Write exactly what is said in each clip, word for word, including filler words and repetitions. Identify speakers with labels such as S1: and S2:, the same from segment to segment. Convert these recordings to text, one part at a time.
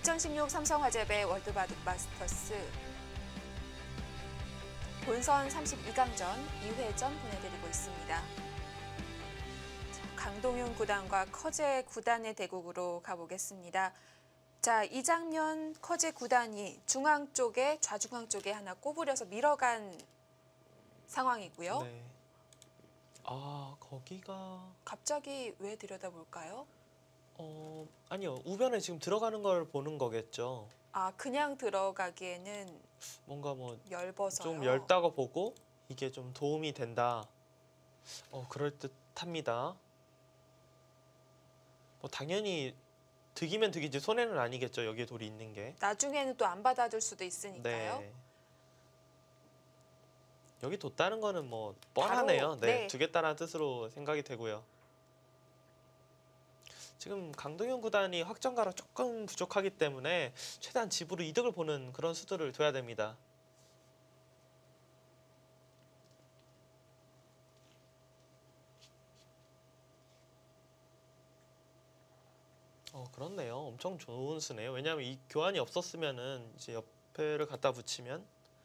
S1: 이천십육 삼성화재배 월드바둑 마스터스 본선 삼십이 강전 이 회전 보내드리고 있습니다. 강동윤 구단과 커제 구단의 대국으로 가보겠습니다. 자, 이 장면 커제 구단이 중앙 쪽에 좌중앙 쪽에 하나 꼬부려서 밀어간 상황이고요.
S2: 네. 아, 거기가
S1: 갑자기 왜 들여다볼까요?
S2: 어, 아니요. 우변에 지금 들어가는 걸 보는 거겠죠.
S1: 아, 그냥 들어가기에는
S2: 뭔가 뭐
S1: 엷어서요.
S2: 좀 얇다고 보고 이게 좀 도움이 된다. 어, 그럴 듯합니다. 뭐 당연히 득이면 득이지 손해는 아니겠죠. 여기에 돌이 있는 게.
S1: 나중에는 또 안 받아줄 수도 있으니까요.
S2: 네. 여기 뒀다는 거는 뭐 뻔하네요.
S1: 바로,
S2: 네,
S1: 네.
S2: 두겠다는 뜻으로 생각이 되고요. 지금 강동윤 구단이 확정가로 조금 부족하기 때문에 최대한 집으로 이득을 보는 그런 수들을 둬야 됩니다. 어, 그렇네요. 엄청 좋은 수네요. 왜냐하면 이 교환이 없었으면은 이제 옆에를 갖다 붙이면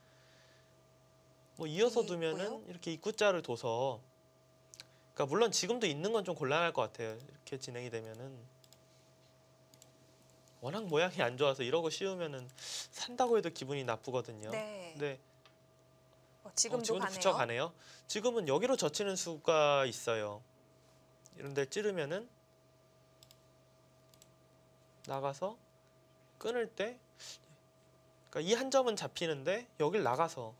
S2: 뭐 이어서 두면은 이렇게 입구자를 둬서, 그러니까 물론 지금도 있는 건 좀 곤란할 것 같아요. 이렇게 진행이 되면은 워낙 모양이 안 좋아서 이러고 씌우면은 산다고 해도 기분이 나쁘거든요.
S1: 네.
S2: 근데
S1: 어, 지금도,
S2: 어, 지금도
S1: 가네요.
S2: 붙여가네요. 지금은 여기로 젖히는 수가 있어요. 이런 데 찌르면은 나가서 끊을 때, 그러니까 이 한 점은 잡히는데 여길 나가서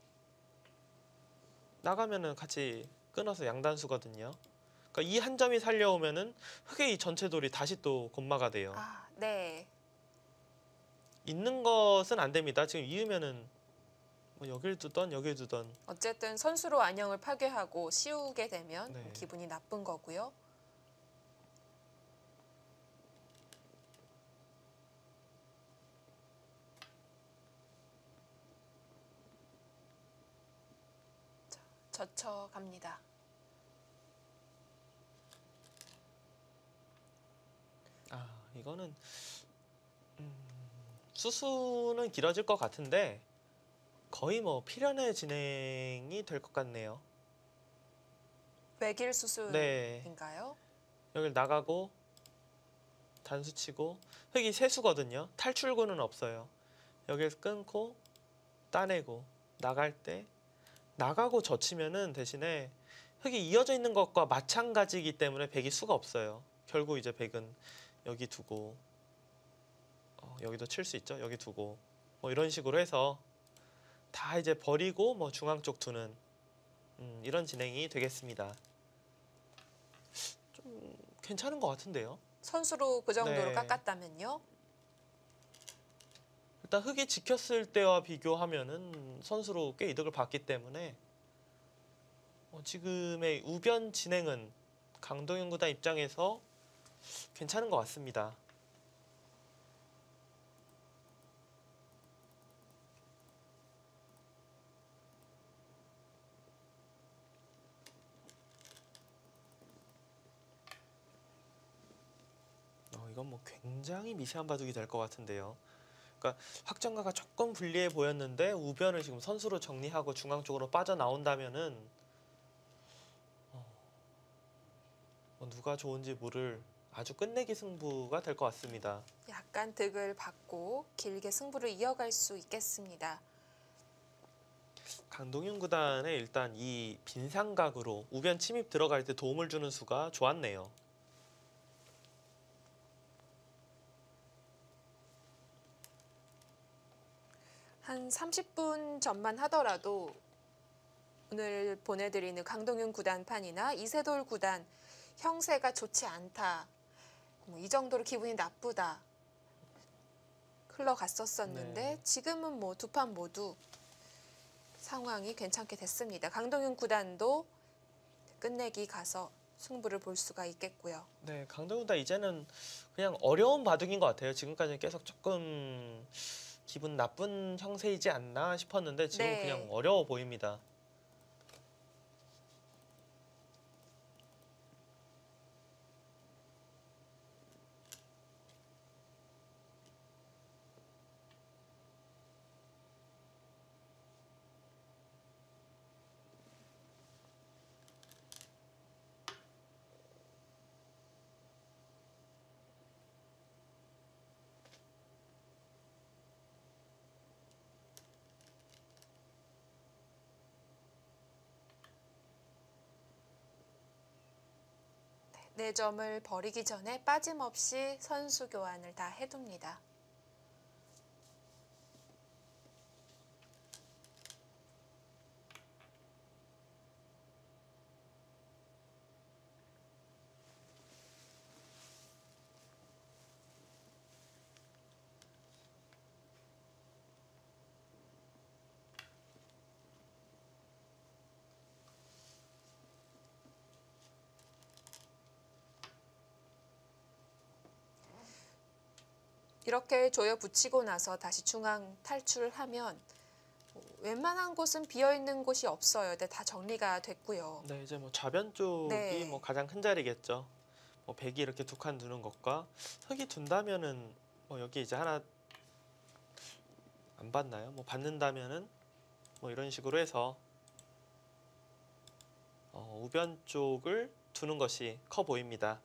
S2: 나가면은 같이 끊어서 양단수거든요. 그러니까 이 한 점이 살려오면은 흙의 이 전체 돌이 다시 또 곤마가 돼요.
S1: 아, 네.
S2: 있는 것은 안 됩니다. 지금 이으면은 뭐 여길 두던 여길 두던.
S1: 어쨌든 선수로 안형을 파괴하고 씌우게 되면
S2: 네.
S1: 기분이 나쁜 거고요. 자, 젖혀갑니다.
S2: 아, 이거는 음, 수수는 길어질 것 같은데 거의 뭐 필연의 진행이 될 것 같네요.
S1: 외길 수순인가요?
S2: 네. 여길 나가고 단수 치고 흙이 세수거든요. 탈출구는 없어요. 여기서 끊고 따내고 나갈 때 나가고 젖히면은 대신에 흙이 이어져 있는 것과 마찬가지이기 때문에 백이 수가 없어요. 결국 이제 백은 여기 두고 어, 여기도 칠 수 있죠. 여기 두고 뭐 이런 식으로 해서 다 이제 버리고 뭐 중앙 쪽 두는 음, 이런 진행이 되겠습니다. 좀 괜찮은 것 같은데요.
S1: 선수로 그 정도로
S2: 네.
S1: 깎았다면요?
S2: 일단 흙이 지켰을 때와 비교하면은 선수로 꽤 이득을 봤기 때문에 어, 지금의 우변 진행은 강동윤 구단 입장에서 괜찮은 것 같습니다. 어, 이건 뭐 굉장히 미세한 바둑이 될 것 같은데요. 그러니까 확정가가 조금 불리해 보였는데 우변을 지금 선수로 정리하고 중앙 쪽으로 빠져나온다면은 어, 뭐 누가 좋은지 모를 아주 끝내기 승부가 될 것 같습니다.
S1: 약간 득을 받고 길게 승부를 이어갈 수 있겠습니다.
S2: 강동윤 구단의 일단 이 빈상각으로 우변 침입 들어갈 때 도움을 주는 수가 좋았네요.
S1: 한 삼십 분 전만 하더라도 오늘 보내드리는 강동윤 구단판이나 이세돌 구단 형세가 좋지 않다, 뭐 이 정도로 기분이 나쁘다 흘러갔었었는데
S2: 네.
S1: 지금은 뭐 두 판 모두 상황이 괜찮게 됐습니다. 강동윤 구단도 끝내기 가서 승부를 볼 수가 있겠고요.
S2: 네, 강동윤 구단 이제는 그냥 어려운 바둑인 것 같아요. 지금까지는 계속 조금 기분 나쁜 형세이지 않나 싶었는데 지금
S1: 네.
S2: 그냥 어려워 보입니다.
S1: 네 점을 버리기 전에 빠짐없이 선수 교환을 다 해둡니다. 이렇게 조여 붙이고 나서 다시 중앙 탈출하면 웬만한 곳은 비어있는 곳이 없어요. 네, 다 정리가 됐고요.
S2: 네, 이제 뭐 좌변 쪽이
S1: 네.
S2: 뭐 가장 큰 자리겠죠. 뭐 백이 이렇게 두 칸 두는 것과 흑이 둔다면은 뭐 여기 이제 하나 안 받나요? 뭐 받는다면은 뭐 이런 식으로 해서 어, 우변 쪽을 두는 것이 커 보입니다.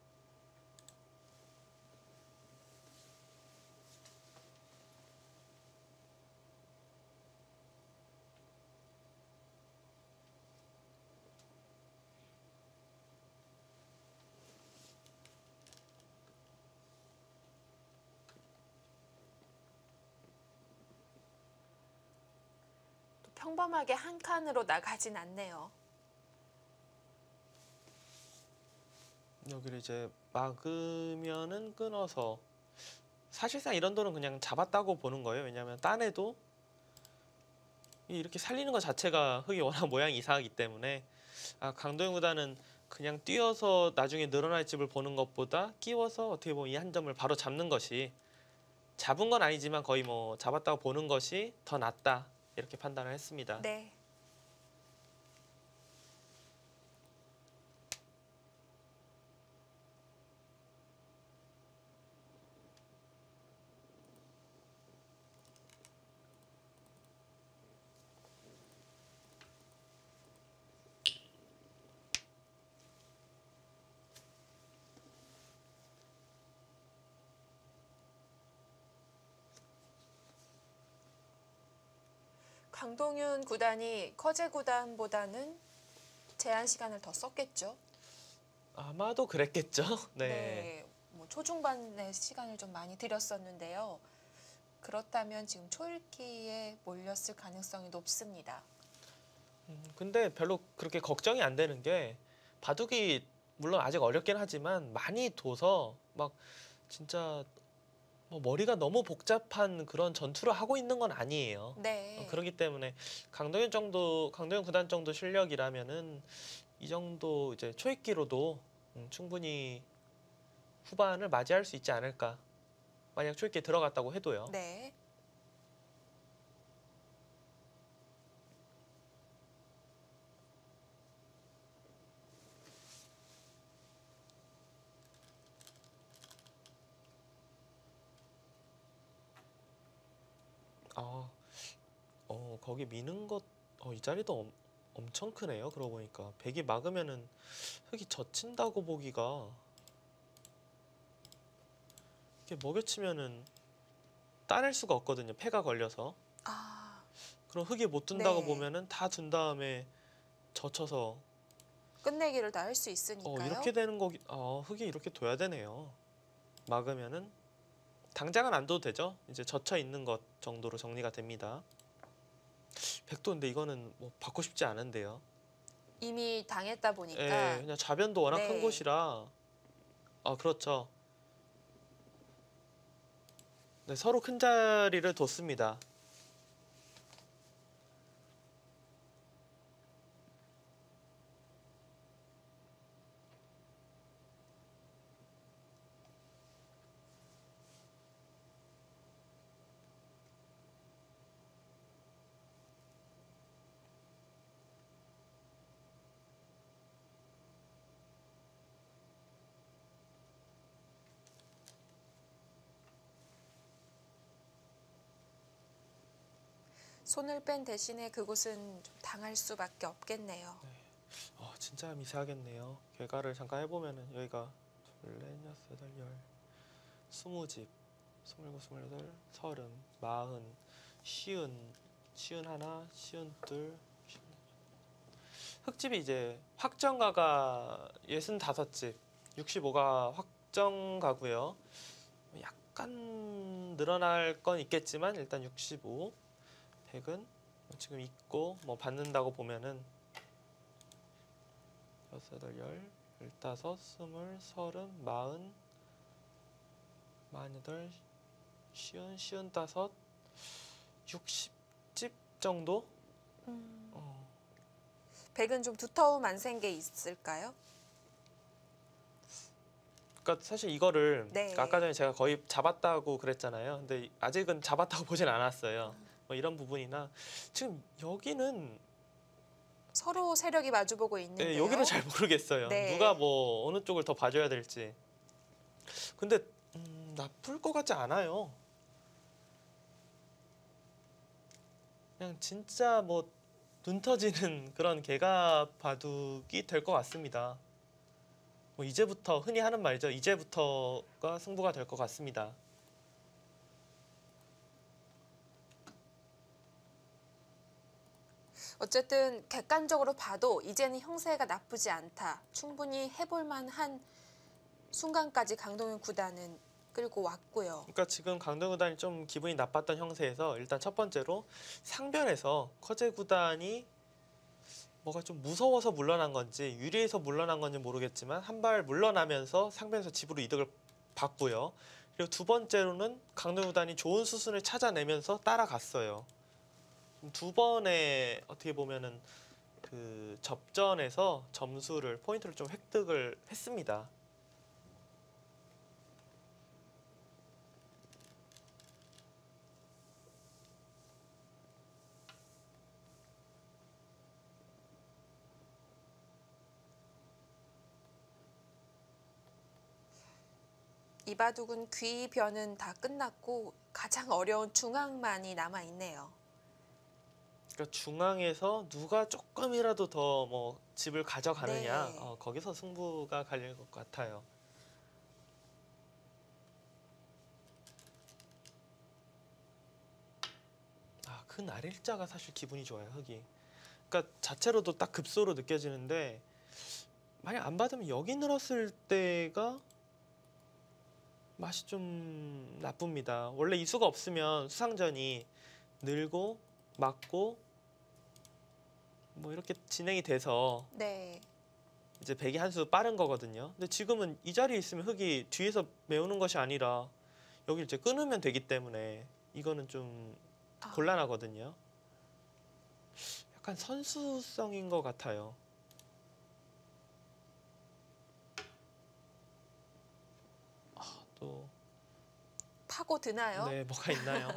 S1: 또 평범하게 한 칸으로 나가진 않네요.
S2: 여기를 이제 막으면은 끊어서 사실상 이런 돌은 그냥 잡았다고 보는 거예요. 왜냐하면 딴에도 이렇게 살리는 것 자체가 흙이 워낙 모양이 이상하기 때문에 아, 강도영 구단은 그냥 뛰어서 나중에 늘어날 집을 보는 것보다 끼워서 어떻게 보면 이 한 점을 바로 잡는 것이 잡은 건 아니지만 거의 뭐 잡았다고 보는 것이 더 낫다 이렇게 판단을 했습니다.
S1: 네. 강동윤 구단이 커제 구단보다는 제한 시간을 더 썼겠죠.
S2: 아마도 그랬겠죠. 네.
S1: 네, 뭐 초중반에 시간을 좀 많이 들였었는데요. 그렇다면 지금 초읽기에 몰렸을 가능성이 높습니다.
S2: 음, 근데 별로 그렇게 걱정이 안 되는 게 바둑이 물론 아직 어렵긴 하지만 많이 둬서 막 진짜 뭐 머리가 너무 복잡한 그런 전투를 하고 있는 건 아니에요.
S1: 네.
S2: 어, 그렇기 때문에 강동현 정도, 강동현 구단 정도 실력이라면은 이 정도 이제 초읽기로도 음, 충분히 후반을 맞이할 수 있지 않을까. 만약 초읽기에 들어갔다고 해도요.
S1: 네.
S2: 아, 어 거기 미는 것, 어, 이 자리도 엄, 엄청 크네요. 그러고 보니까 백이 막으면은 흙이 젖힌다고 보기가 이게 먹여치면은 따낼 수가 없거든요. 패가 걸려서.
S1: 아,
S2: 그럼 흙이 못 둔다고
S1: 네.
S2: 보면은 다 둔 다음에 젖혀서
S1: 끝내기를 다 할 수
S2: 어
S1: 있으니까요.
S2: 이렇게 되는 거기 아 흙이 이렇게 둬야 되네요. 막으면은 당장은 안 둬도 되죠. 이제 젖혀 있는 것 정도로 정리가 됩니다. 백도 근데 이거는 뭐 받고 싶지 않은데요.
S1: 이미 당했다
S2: 예,
S1: 보니까
S2: 그냥 좌변도 워낙 큰
S1: 네.
S2: 곳이라 아 그렇죠. 네, 서로 큰 자리를 뒀습니다.
S1: 손을 뺀 대신에 그곳은 좀 당할 수밖에 없겠네요.
S2: 어, 진짜 미세하겠네요. 결과를 잠깐 해보면은 여기가 둘, 넷, 여섯, 여덟, 열, 스무 집, 스물일곱, 스물여덟, 서른, 마흔, 쉬운, 쉬운 하나, 쉬운 둘, 쉬운 넷. 흙집이 이제 확정가가 예순다섯 집, 육십오가 확정 가고요. 약간 늘어날 건 있겠지만 일단 육십오, 백은 지금 있고 뭐 받는다고 보면은 여섯, 여덟, 열, 열다섯, 스물, 서른, 마흔, 마흔여덟, 쉬운, 쉬운 다섯, 육십 집 정도?
S1: 음.
S2: 어,
S1: 백은 좀 두터움 안 센 게 있을까요?
S2: 그러니까 사실 이거를
S1: 네.
S2: 아까 전에 제가 거의 잡았다고 그랬잖아요. 근데 아직은 잡았다고 보진 않았어요. 뭐 이런 부분이나 지금 여기는
S1: 서로 세력이 마주보고 있는데요.
S2: 네, 여기는 잘 모르겠어요.
S1: 네.
S2: 누가 뭐 어느 쪽을 더 봐줘야 될지. 근데 음, 나쁠 것 같지 않아요. 그냥 진짜 뭐 눈 터지는 그런 개가 바둑이 될 것 같습니다. 뭐 이제부터 흔히 하는 말이죠. 이제부터가 승부가 될 것 같습니다.
S1: 어쨌든 객관적으로 봐도 이제는 형세가 나쁘지 않다. 충분히 해볼 만한 순간까지 강동윤 구단은 끌고 왔고요.
S2: 그러니까 지금 강동 구단이 좀 기분이 나빴던 형세에서 일단 첫 번째로 상변에서 커제 구단이 뭐가 좀 무서워서 물러난 건지 유리해서 물러난 건지 모르겠지만 한 발 물러나면서 상변에서 집으로 이득을 봤고요. 그리고 두 번째로는 강동 구단이 좋은 수순을 찾아내면서 따라갔어요. 두 번의 어떻게 보면은 그 접전에서 점수를 포인트를 좀 획득을 했습니다.
S1: 이 바둑은 귀, 변은 다 끝났고 가장 어려운 중앙만이 남아 있네요.
S2: 그러니까 중앙에서 누가 조금이라도 더 뭐 집을 가져가느냐
S1: 네.
S2: 어, 거기서 승부가 갈릴 것 같아요. 아, 그 날일자가 사실 기분이 좋아요, 흙이. 그러니까 자체로도 딱 급소로 느껴지는데 만약 안 받으면 여기 늘었을 때가 맛이 좀 나쁩니다. 원래 이 수가 없으면 수상전이 늘고 맞고 뭐 이렇게 진행이 돼서
S1: 네.
S2: 이제 백이 한 수 빠른 거거든요. 근데 지금은 이 자리에 있으면 흙이 뒤에서 메우는 것이 아니라 여기 이제 끊으면 되기 때문에 이거는 좀
S1: 아,
S2: 곤란하거든요. 약간 선수성인 것 같아요. 아, 또
S1: 파고 드나요?
S2: 네, 뭐가 있나요?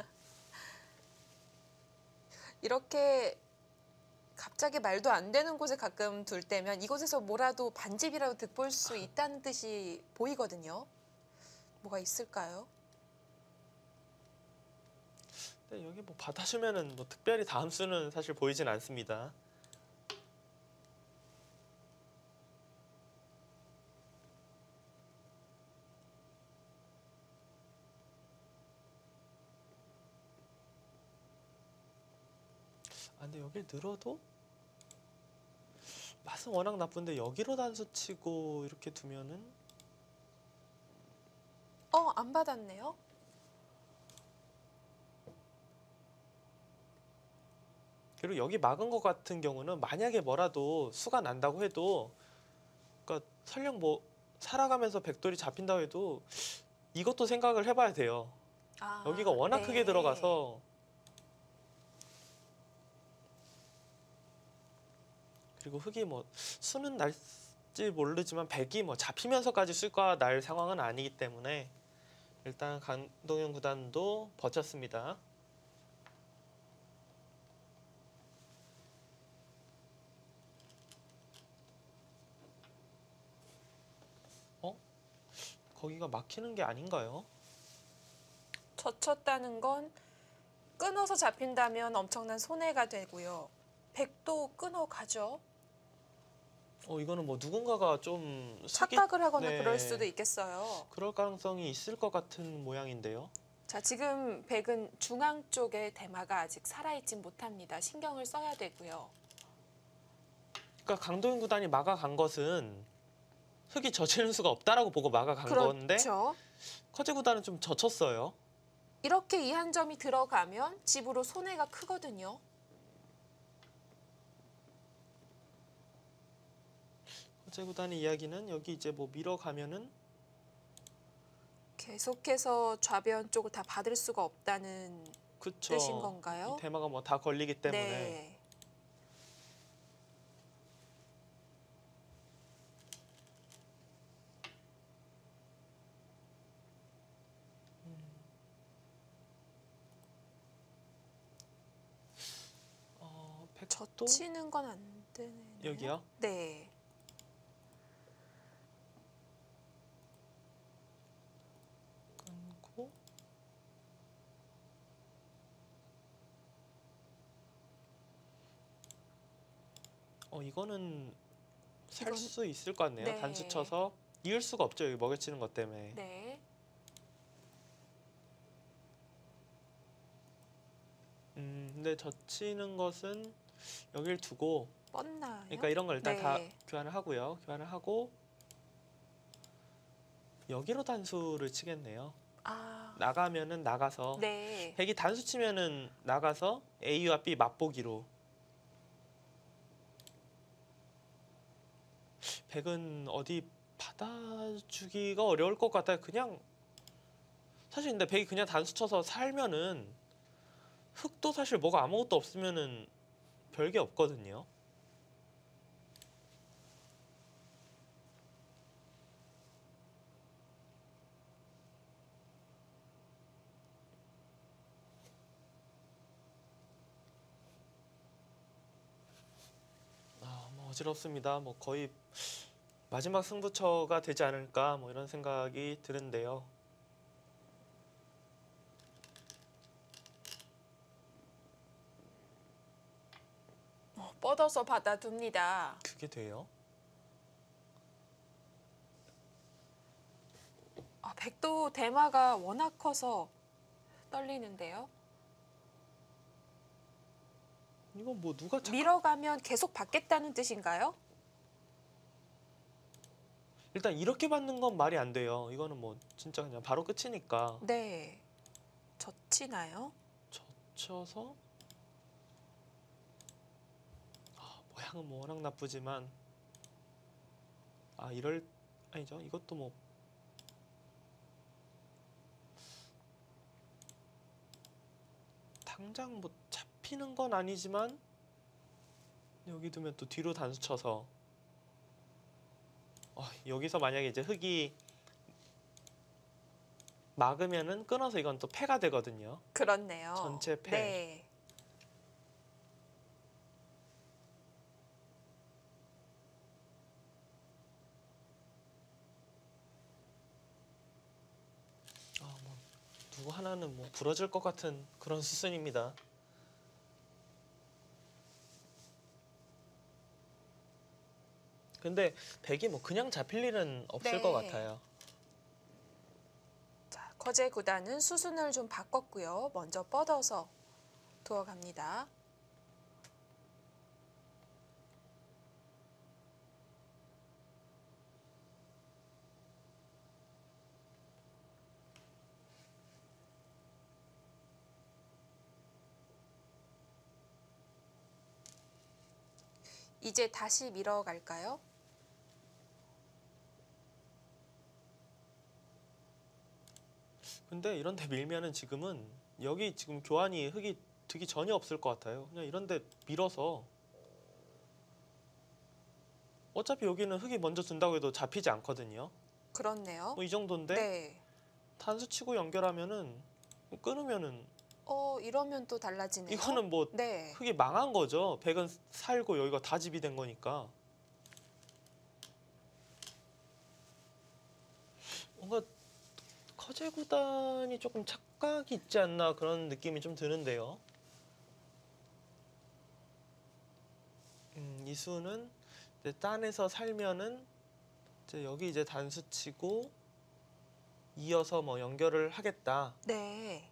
S1: 이렇게 갑자기 말도 안 되는 곳에 가끔 둘 때면 이곳에서 뭐라도 반집이라도 득볼 수 있다는 뜻이 보이거든요. 뭐가 있을까요?
S2: 근데 여기 뭐 받아주면은 뭐 특별히 다음 수는 사실 보이진 않습니다. 아, 근데 여길 늘어도 맛은 워낙 나쁜데 여기로 단수 치고 이렇게 두면은
S1: 어, 안 받았네요.
S2: 그리고 여기 막은 것 같은 경우는 만약에 뭐라도 수가 난다고 해도 그러니까 설령 뭐 살아가면서 백돌이 잡힌다고 해도 이것도 생각을 해봐야 돼요.
S1: 아,
S2: 여기가 워낙
S1: 네.
S2: 크게 들어가서 그리고 흙이 뭐 수는 날지 모르지만 백이 뭐 잡히면서까지 수가 날 상황은 아니기 때문에 일단 강동윤 구단도 버텼습니다. 어? 거기가 막히는 게 아닌가요?
S1: 젖혔다는 건 끊어서 잡힌다면 엄청난 손해가 되고요. 백도 끊어가죠.
S2: 어, 이거는 뭐 누군가가 좀 수기-
S1: 착각을 하거나
S2: 네,
S1: 그럴 수도 있겠어요.
S2: 그럴 가능성이 있을 것 같은 모양인데요.
S1: 자, 지금 백은 중앙 쪽에 대마가 아직 살아있진 못합니다. 신경을 써야 되고요.
S2: 그러니까 강동윤 구단이 막아간 것은 흙이 젖히는 수가 없다라고 보고 막아간 건데
S1: 그렇죠.
S2: 커제 구단은 좀 젖혔어요.
S1: 이렇게 이 한 점이 들어가면 집으로 손해가 크거든요.
S2: 커제 구단의 이야기는 여기 이제 뭐 밀어가면은
S1: 계속해서 좌변 쪽을 다 받을 수가 없다는
S2: 그쵸.
S1: 뜻인 건가요?
S2: 이 대마가 뭐 다 걸리기 때문에.
S1: 네.
S2: 어, 백도
S1: 젖히는 건 안 되네요.
S2: 여기요?
S1: 네.
S2: 끊고 어 이거는 살
S1: 이건-
S2: 수 있을 것 같네요.
S1: 네.
S2: 단수 쳐서 이을 수가 없죠. 여기 먹여치는 것 때문에.
S1: 네.
S2: 음, 근데 젖히는 것은 여길 두고
S1: 뻗나요?
S2: 그러니까 이런 걸 일단
S1: 네.
S2: 다 교환을 하고요. 교환을 하고 여기로 단수를 치겠네요.
S1: 아.
S2: 나가면은 나가서
S1: 네.
S2: 백이 단수 치면은 나가서 A와 B 맛보기로 백은 어디 받아주기가 어려울 것 같아요. 그냥 사실 근데 백이 그냥 단수 쳐서 살면은 흙도 사실 뭐가 아무것도 없으면은 별게 없거든요. 아, 뭐 어지럽습니다. 뭐 거의 마지막 승부처가 되지 않을까 뭐 이런 생각이 드는데요.
S1: 어, 뻗어서 받아둡니다.
S2: 그게 돼요?
S1: 아, 백도 대마가 워낙 커서 떨리는데요.
S2: 이건 뭐 누가 자...
S1: 밀어가면 계속 받겠다는 뜻인가요?
S2: 일단 이렇게 받는 건 말이 안 돼요. 이거는 뭐 진짜 그냥 바로 끝이니까.
S1: 네. 젖히나요?
S2: 젖혀서 아, 모양은 뭐 워낙 나쁘지만 아 이럴 아니죠. 이것도 뭐 당장 뭐 잡히는 건 아니지만 여기 두면 또 뒤로 단수 쳐서 어, 여기서 만약에 이제 흙이 막으면은 끊어서 이건 또 패가 되거든요.
S1: 그렇네요.
S2: 전체 패.
S1: 네.
S2: 아, 뭐 누구 하나는 뭐 부러질 것 같은 그런 수순입니다. 근데 백이 뭐 그냥 잡힐 일은 없을
S1: 네.
S2: 것 같아요.
S1: 자, 거제 구단은 수순을 좀 바꿨고요. 먼저 뻗어서 두어갑니다. 이제 다시 밀어갈까요?
S2: 근데 이런데 밀면은 지금은 여기 지금 교환이 흙이 득이 전혀 없을 것 같아요. 그냥 이런데 밀어서 어차피 여기는 흙이 먼저 둔다고 해도 잡히지 않거든요.
S1: 그렇네요.
S2: 뭐 이 정도인데
S1: 네.
S2: 단수 치고 연결하면은 끊으면은
S1: 어, 이러면 또 달라지네요.
S2: 이거는 뭐
S1: 네.
S2: 흙이 망한 거죠. 백은 살고 여기가 다 집이 된 거니까. 뭔가 커제 구단이 조금 착각이 있지 않나 그런 느낌이 좀 드는데요. 음, 이수는 이제 딴에서 살면은 이제 여기 이제 단수 치고 이어서 뭐 연결을 하겠다.
S1: 네.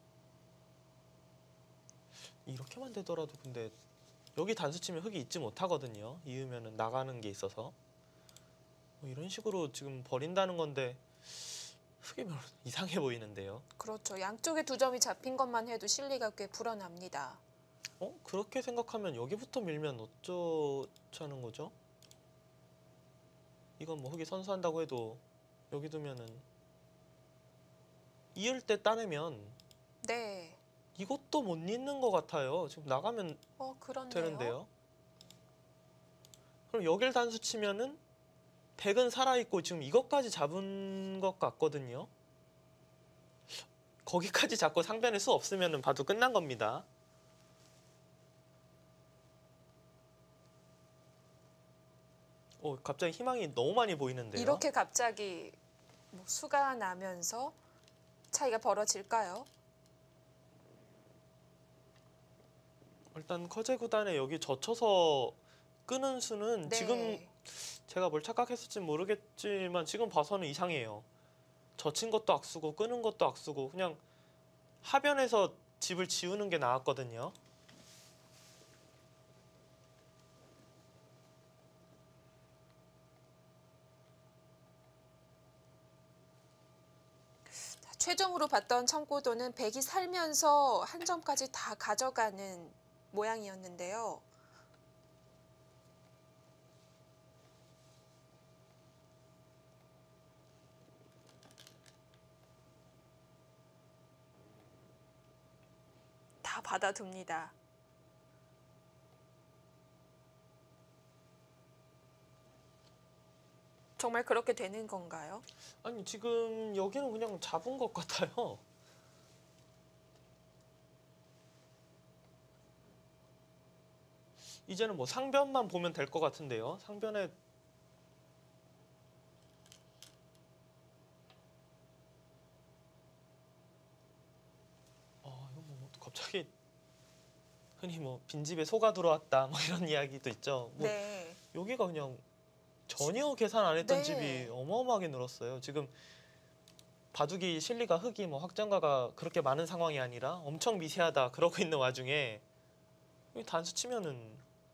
S2: 이렇게만 되더라도 근데 여기 단수 치면 흙이 있지 못하거든요. 이으면은 나가는 게 있어서. 뭐 이런 식으로 지금 버린다는 건데 흑이 별로 이상해 보이는데요.
S1: 그렇죠. 양쪽에 두 점이 잡힌 것만 해도 실리가 꽤 불어납니다.
S2: 어? 그렇게 생각하면 여기부터 밀면 어쩌자는 거죠? 이건 뭐 흑이 선수한다고 해도 여기 두면은 이을 때 따내면
S1: 네.
S2: 이것도 못 잇는 것 같아요. 지금 나가면
S1: 어, 그렇네요.
S2: 되는데요. 그럼 여길 단수 치면은 백은 살아있고 지금 이것까지 잡은 것 같거든요. 거기까지 잡고 상변에 수 없으면 봐도 끝난 겁니다. 오, 갑자기 희망이 너무 많이 보이는데요.
S1: 이렇게 갑자기 뭐 수가 나면서 차이가 벌어질까요?
S2: 일단 커제 구단에 여기 젖혀서 끄는 수는
S1: 네.
S2: 지금 제가 뭘 착각했을지 모르겠지만 지금 봐서는 이상해요. 젖힌 것도 악수고 끄는 것도 악수고 그냥 하변에서 집을 지우는 게 나았거든요.
S1: 최종으로 봤던 청고도는 백이 살면서 한 점까지 다 가져가는 모양이었는데요. 다 받아둡니다. 정말 그렇게 되는 건가요?
S2: 아니 지금 여기는 그냥 잡은 것 같아요. 이제는 뭐 상변만 보면 될 것 같은데요. 상변에 어 이거 뭐 갑자기 흔히 뭐 빈집에 소가 들어왔다 뭐 이런 이야기도 있죠. 뭐
S1: 네.
S2: 여기가 그냥 전혀 계산 안 했던
S1: 네.
S2: 집이 어마어마하게 늘었어요. 지금 바둑이 실리가 흑이 뭐 확정가가 그렇게 많은 상황이 아니라 엄청 미세하다 그러고 있는 와중에 여기 단수 치면은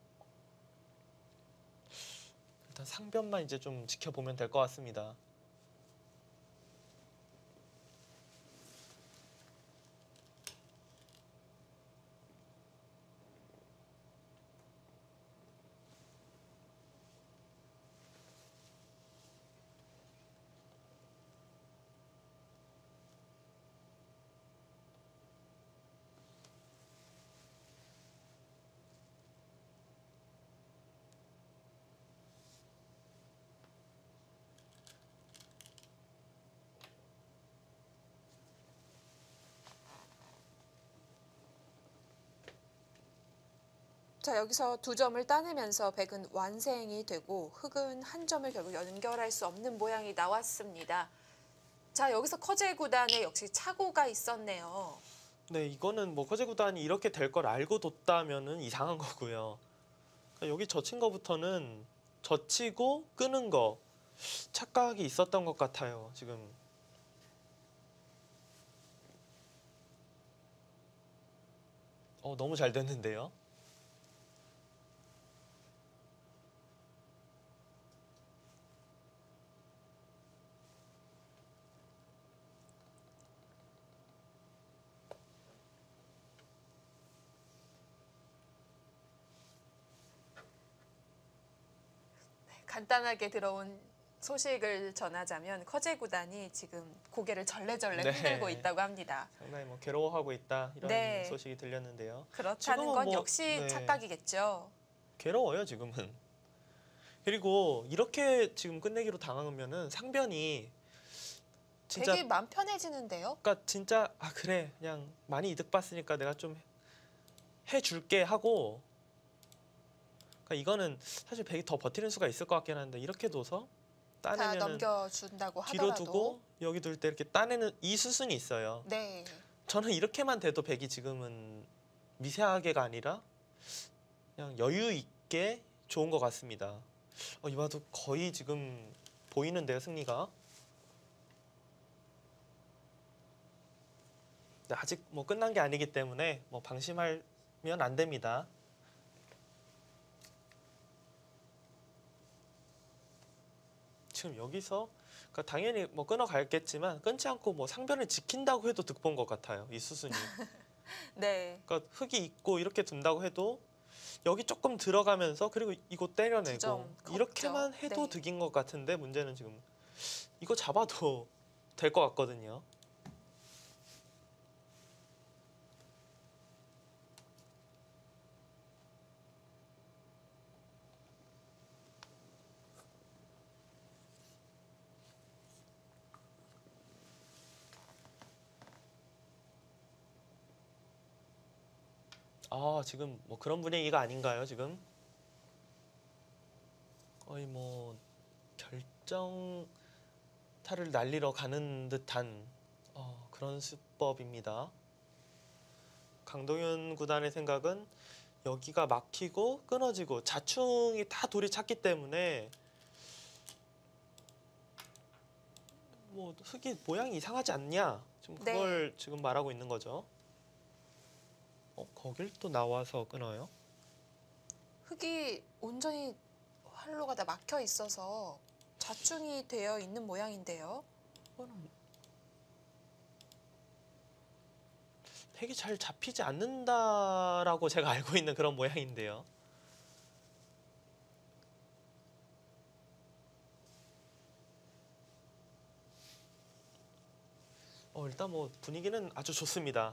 S2: 일단 상변만 이제 좀 지켜보면 될 것 같습니다.
S1: 자, 여기서 두 점을 따내면서 백은 완생이 되고 흑은 한 점을 결국 연결할 수 없는 모양이 나왔습니다. 자, 여기서 커제 구단에 역시 착오가 있었네요.
S2: 네, 이거는 뭐 커제 구단이 이렇게 될 걸 알고 뒀다면은 이상한 거고요. 그러니까 여기 젖힌 거부터는 젖히고 끄는 거 착각이 있었던 것 같아요. 지금 어 너무 잘 됐는데요.
S1: 간단하게 들어온 소식을 전하자면 커제 구단이 지금 고개를 절레절레
S2: 네.
S1: 흔들고 있다고 합니다.
S2: 상당히 뭐 괴로워하고 있다 이런
S1: 네.
S2: 소식이 들렸는데요.
S1: 그렇다는
S2: 지금은
S1: 건
S2: 뭐,
S1: 역시
S2: 네.
S1: 착각이겠죠.
S2: 괴로워요 지금은. 그리고 이렇게 지금 끝내기로 당하면은 상변이 진짜
S1: 되게 마음 편해지는데요.
S2: 그러니까 진짜 아 그래 그냥 많이 이득 봤으니까 내가 좀 해줄게 하고 그러니까 이거는 사실 백이 더 버티는 수가 있을 것 같긴 한데 이렇게 둬서
S1: 다
S2: 따내면은
S1: 넘겨준다고
S2: 뒤로
S1: 하더라도.
S2: 두고 여기 둘 때 이렇게 따내는 이 수순이 있어요.
S1: 네.
S2: 저는 이렇게만 돼도 백이 지금은 미세하게가 아니라 그냥 여유 있게 좋은 것 같습니다. 어, 이 바둑 거의 지금 보이는데요 승리가. 근데 아직 뭐 끝난 게 아니기 때문에 뭐 방심하면 안 됩니다. 지금 여기서 그러니까 당연히 뭐 끊어갈겠지만 끊지 않고 뭐 상변을 지킨다고 해도 득본 것 같아요. 이 수순이.
S1: 네.
S2: 그러니까 흙이 있고 이렇게 둔다고 해도 여기 조금 들어가면서 그리고 이거
S1: 두
S2: 때려내고
S1: 점 걷죠.
S2: 이렇게만 해도
S1: 네.
S2: 득인 것 같은데 문제는 지금 이거 잡아도 될 것 같거든요. 아, 지금 뭐 그런 분위기가 아닌가요, 지금? 거의 뭐 결정타를 날리러 가는 듯한 어, 그런 수법입니다. 강동윤 구단의 생각은 여기가 막히고 끊어지고 자충이 다 돌이 찼기 때문에 뭐 흙이 모양이 이상하지 않냐? 지금 그걸
S1: 네.
S2: 지금 말하고 있는 거죠. 어, 거길 또 나와서 끊어요?
S1: 흙이 온전히 활로가 다 막혀 있어서 자충이 되어 있는 모양인데요.
S2: 이거는 획이 잘 잡히지 않는다라고 제가 알고 있는 그런 모양인데요. 어, 일단 뭐 분위기는 아주 좋습니다.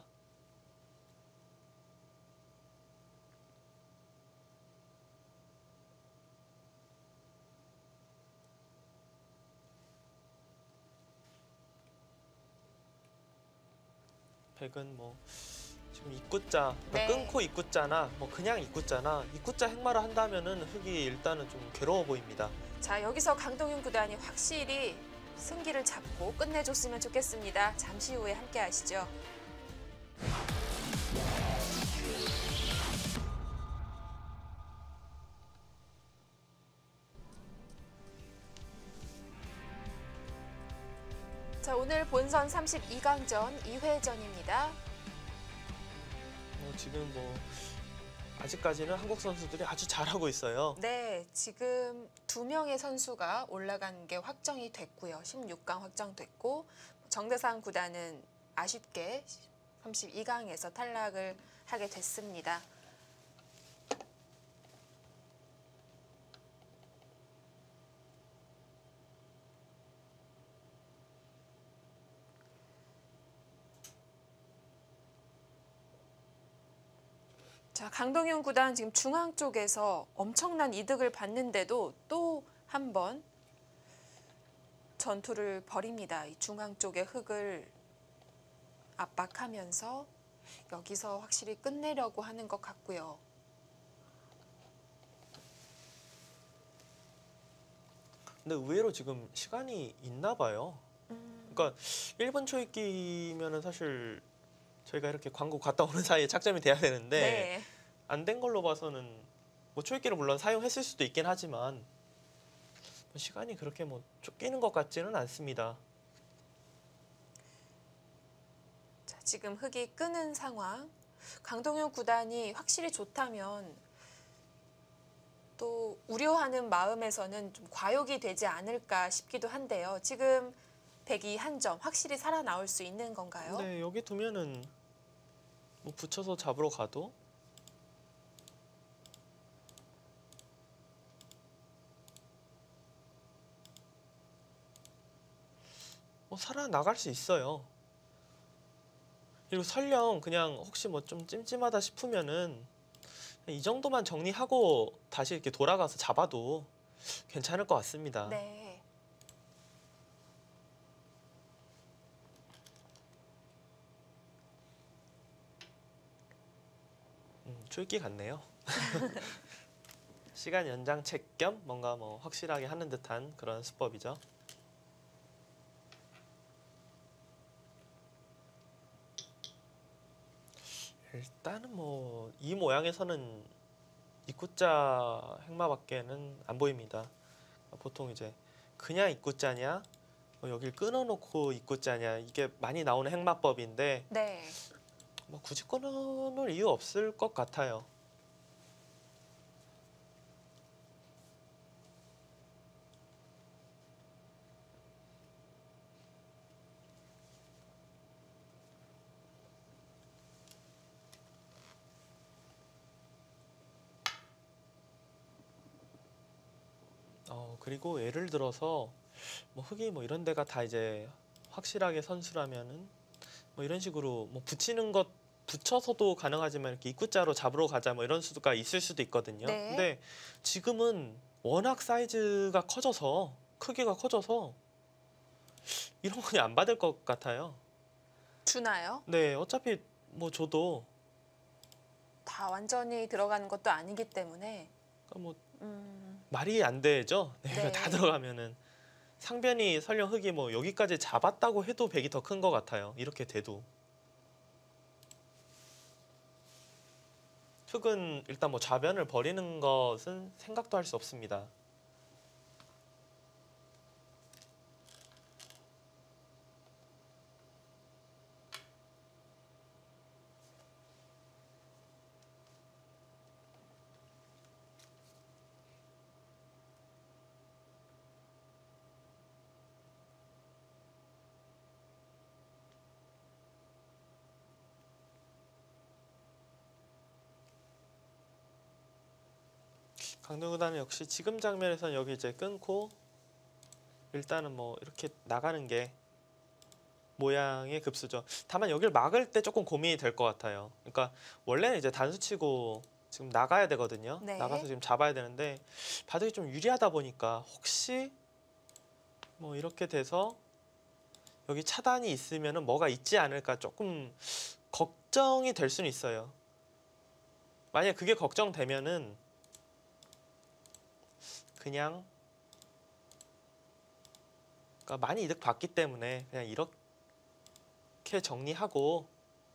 S2: 백은 뭐 지금 입구자 그러니까
S1: 네.
S2: 끊고 입구자나 뭐 그냥 입구자나 입구자 행마를 한다면은 흙이 일단은 좀 괴로워 보입니다.
S1: 자, 여기서 강동윤 구단이 확실히 승기를 잡고 끝내줬으면 좋겠습니다. 잠시 후에 함께 하시죠. 자, 오늘 본선 삼십이 강전 이 회전입니다.
S2: 뭐 지금 뭐 아직까지는 한국 선수들이 아주 잘하고 있어요.
S1: 네, 지금 두 명의 선수가 올라간 게 확정이 됐고요. 십육 강 확정됐고 정대상 구단은 아쉽게 삼십이 강에서 탈락을 하게 됐습니다. 자, 강동윤 구단 지금 중앙 쪽에서 엄청난 이득을 받는데도 또 한 번 전투를 벌입니다. 이 중앙 쪽의 흙을 압박하면서 여기서 확실히 끝내려고 하는 것 같고요.
S2: 근데 의외로 지금 시간이 있나 봐요.
S1: 음,
S2: 그러니까 일 분 초읽기면은 사실 저희가 이렇게 광고 갔다 오는 사이에 착점이 돼야 되는데
S1: 네.
S2: 안 된 걸로 봐서는 뭐 초읽기를 물론 사용했을 수도 있긴 하지만 뭐 시간이 그렇게 뭐 쫓기는 것 같지는 않습니다.
S1: 자, 지금 흙이 끄는 상황. 강동윤 구단이 확실히 좋다면 또 우려하는 마음에서는 좀 과욕이 되지 않을까 싶기도 한데요. 지금 백이 한 점 확실히 살아나올 수 있는 건가요?
S2: 네, 여기 두면은 뭐 붙여서 잡으러 가도 뭐 살아나갈 수 있어요. 그리고 설령 그냥 혹시 뭐 좀 찜찜하다 싶으면은 이 정도만 정리하고 다시 이렇게 돌아가서 잡아도 괜찮을 것 같습니다.
S1: 네.
S2: 음, 출기 같네요. 시간 연장책 겸 뭔가 뭐 확실하게 하는 듯한 그런 수법이죠. 일단은 뭐 이 모양에서는 입구자 행마밖에는 안 보입니다. 보통 이제 그냥 입구자냐 뭐 여길 끊어놓고 입구자냐 이게 많이 나오는 행마법인데
S1: 네.
S2: 뭐 굳이 끊어놓을 이유 없을 것 같아요. 어, 그리고 예를 들어서 뭐 흙이 뭐 이런 데가 다 이제 확실하게 선수라면은 뭐 이런 식으로 뭐 붙이는 것 붙여서도 가능하지만 이렇게 입구자로 잡으러 가자 뭐 이런 수가 있을 수도 있거든요.
S1: 네.
S2: 근데 지금은 워낙 사이즈가 커져서 크기가 커져서 이런 거 그냥 안 받을 것 같아요.
S1: 주나요?
S2: 네, 어차피 뭐 줘도
S1: 다 완전히 들어가는 것도 아니기 때문에.
S2: 그러니까 뭐
S1: 음,
S2: 말이 안 되죠. 네, 이거
S1: 네.
S2: 다 들어가면은 상변이 설령 흙이 뭐 여기까지 잡았다고 해도 백이 더 큰 것 같아요. 이렇게 돼도. 흙은 일단 뭐 좌변을 버리는 것은 생각도 할 수 없습니다. 강릉구단은 역시 지금 장면에서는 여기 이제 끊고 일단은 뭐 이렇게 나가는 게 모양의 급수죠. 다만 여기를 막을 때 조금 고민이 될 것 같아요. 그러니까 원래는 이제 단수치고 지금 나가야 되거든요.
S1: 네.
S2: 나가서 지금 잡아야 되는데 바둑이 좀 유리하다 보니까 혹시 뭐 이렇게 돼서 여기 차단이 있으면은 뭐가 있지 않을까 조금 걱정이 될 수는 있어요. 만약 그게 걱정되면은 그냥 그러니까 많이 이득 봤기 때문에 그냥 이렇게 정리하고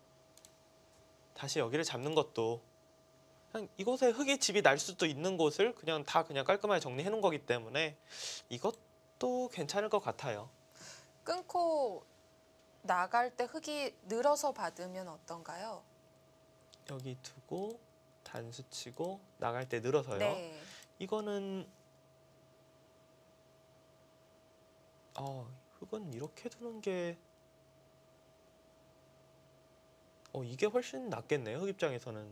S2: 다시 여기를 잡는 것도 그냥 이곳에 흙의 집이 날 수도 있는 곳을 그냥 다 그냥 깔끔하게 정리해 놓은 거기 때문에 이것도 괜찮을 것 같아요.
S1: 끊고 나갈 때 흙이 늘어서 받으면 어떤가요?
S2: 여기 두고 단수 치고 나갈 때 늘어서요.
S1: 네.
S2: 이거는 어, 흙은 이렇게 두는 게 어, 이게 훨씬 낫겠네요. 흙 입장에서는.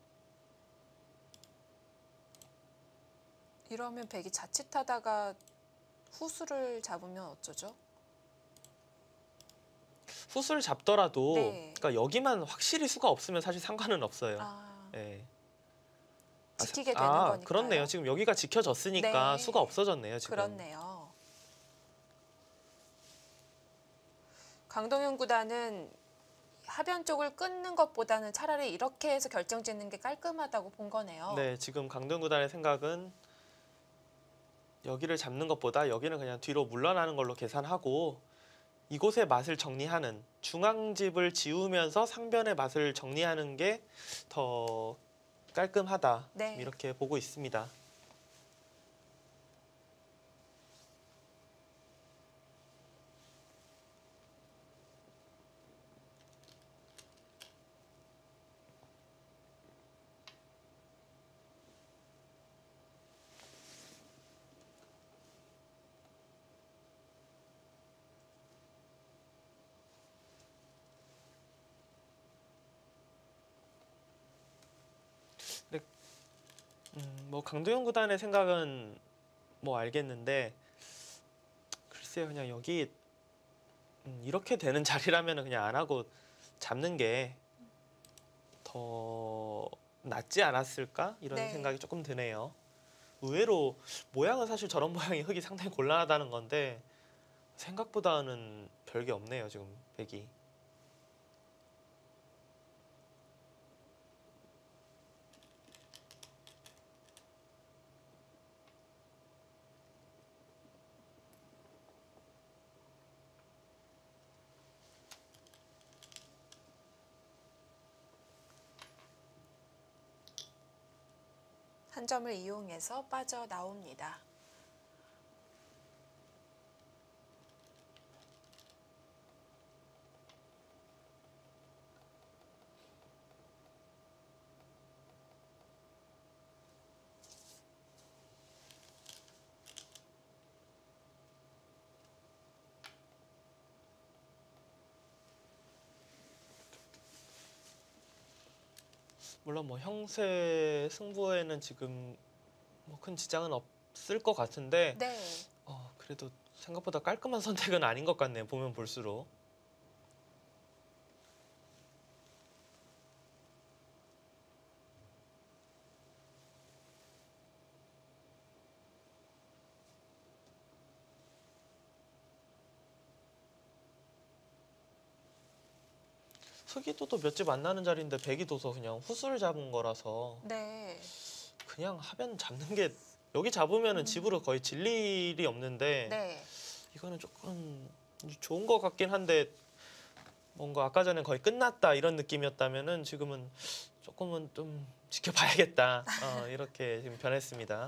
S1: 이러면 백이 자칫하다가 후수를 잡으면 어쩌죠?
S2: 후수를 잡더라도
S1: 네.
S2: 그러니까 여기만 확실히 수가 없으면 사실 상관은 없어요.
S1: 아,
S2: 예.
S1: 지키게
S2: 아,
S1: 되는
S2: 아,
S1: 거니까요.
S2: 그렇네요. 지금 여기가 지켜졌으니까
S1: 네.
S2: 수가 없어졌네요. 지금.
S1: 그렇네요. 강동윤 구단은 하변 쪽을 끊는 것보다는 차라리 이렇게 해서 결정짓는 게 깔끔하다고 본 거네요.
S2: 네, 지금 강등구단의 생각은 여기를 잡는 것보다 여기는 그냥 뒤로 물러나는 걸로 계산하고 이곳의 맛을 정리하는 중앙집을 지우면서 상변의 맛을 정리하는 게 더 깔끔하다.
S1: 네.
S2: 지금 이렇게 보고 있습니다. 음, 뭐 강도영 구단의 생각은 뭐 알겠는데 글쎄요, 그냥 여기 음, 이렇게 되는 자리라면 그냥 안 하고 잡는 게 더 낫지 않았을까 이런
S1: 네.
S2: 생각이 조금 드네요. 의외로 모양은 사실 저런 모양이 흙이 상당히 곤란하다는 건데 생각보다는 별게 없네요. 지금 백이.
S1: 한 점을 이용해서 빠져나옵니다.
S2: 물론 뭐 형세 승부에는 지금 뭐 큰 지장은 없, 쓸 것 같은데
S1: 네.
S2: 어, 그래도 생각보다 깔끔한 선택은 아닌 것 같네요. 보면 볼수록. 흑이도 또 몇 집 안 나는 자리인데 백이 둬서 그냥 후수를 잡은 거라서
S1: 네.
S2: 그냥 하면 잡는 게 여기 잡으면은
S1: 음.
S2: 집으로 거의 질 일이 없는데
S1: 네.
S2: 이거는 조금 좋은 것 같긴 한데 뭔가 아까 전에 거의 끝났다 이런 느낌이었다면은 지금은 조금은 좀 지켜봐야겠다 어, 이렇게 지금 변했습니다.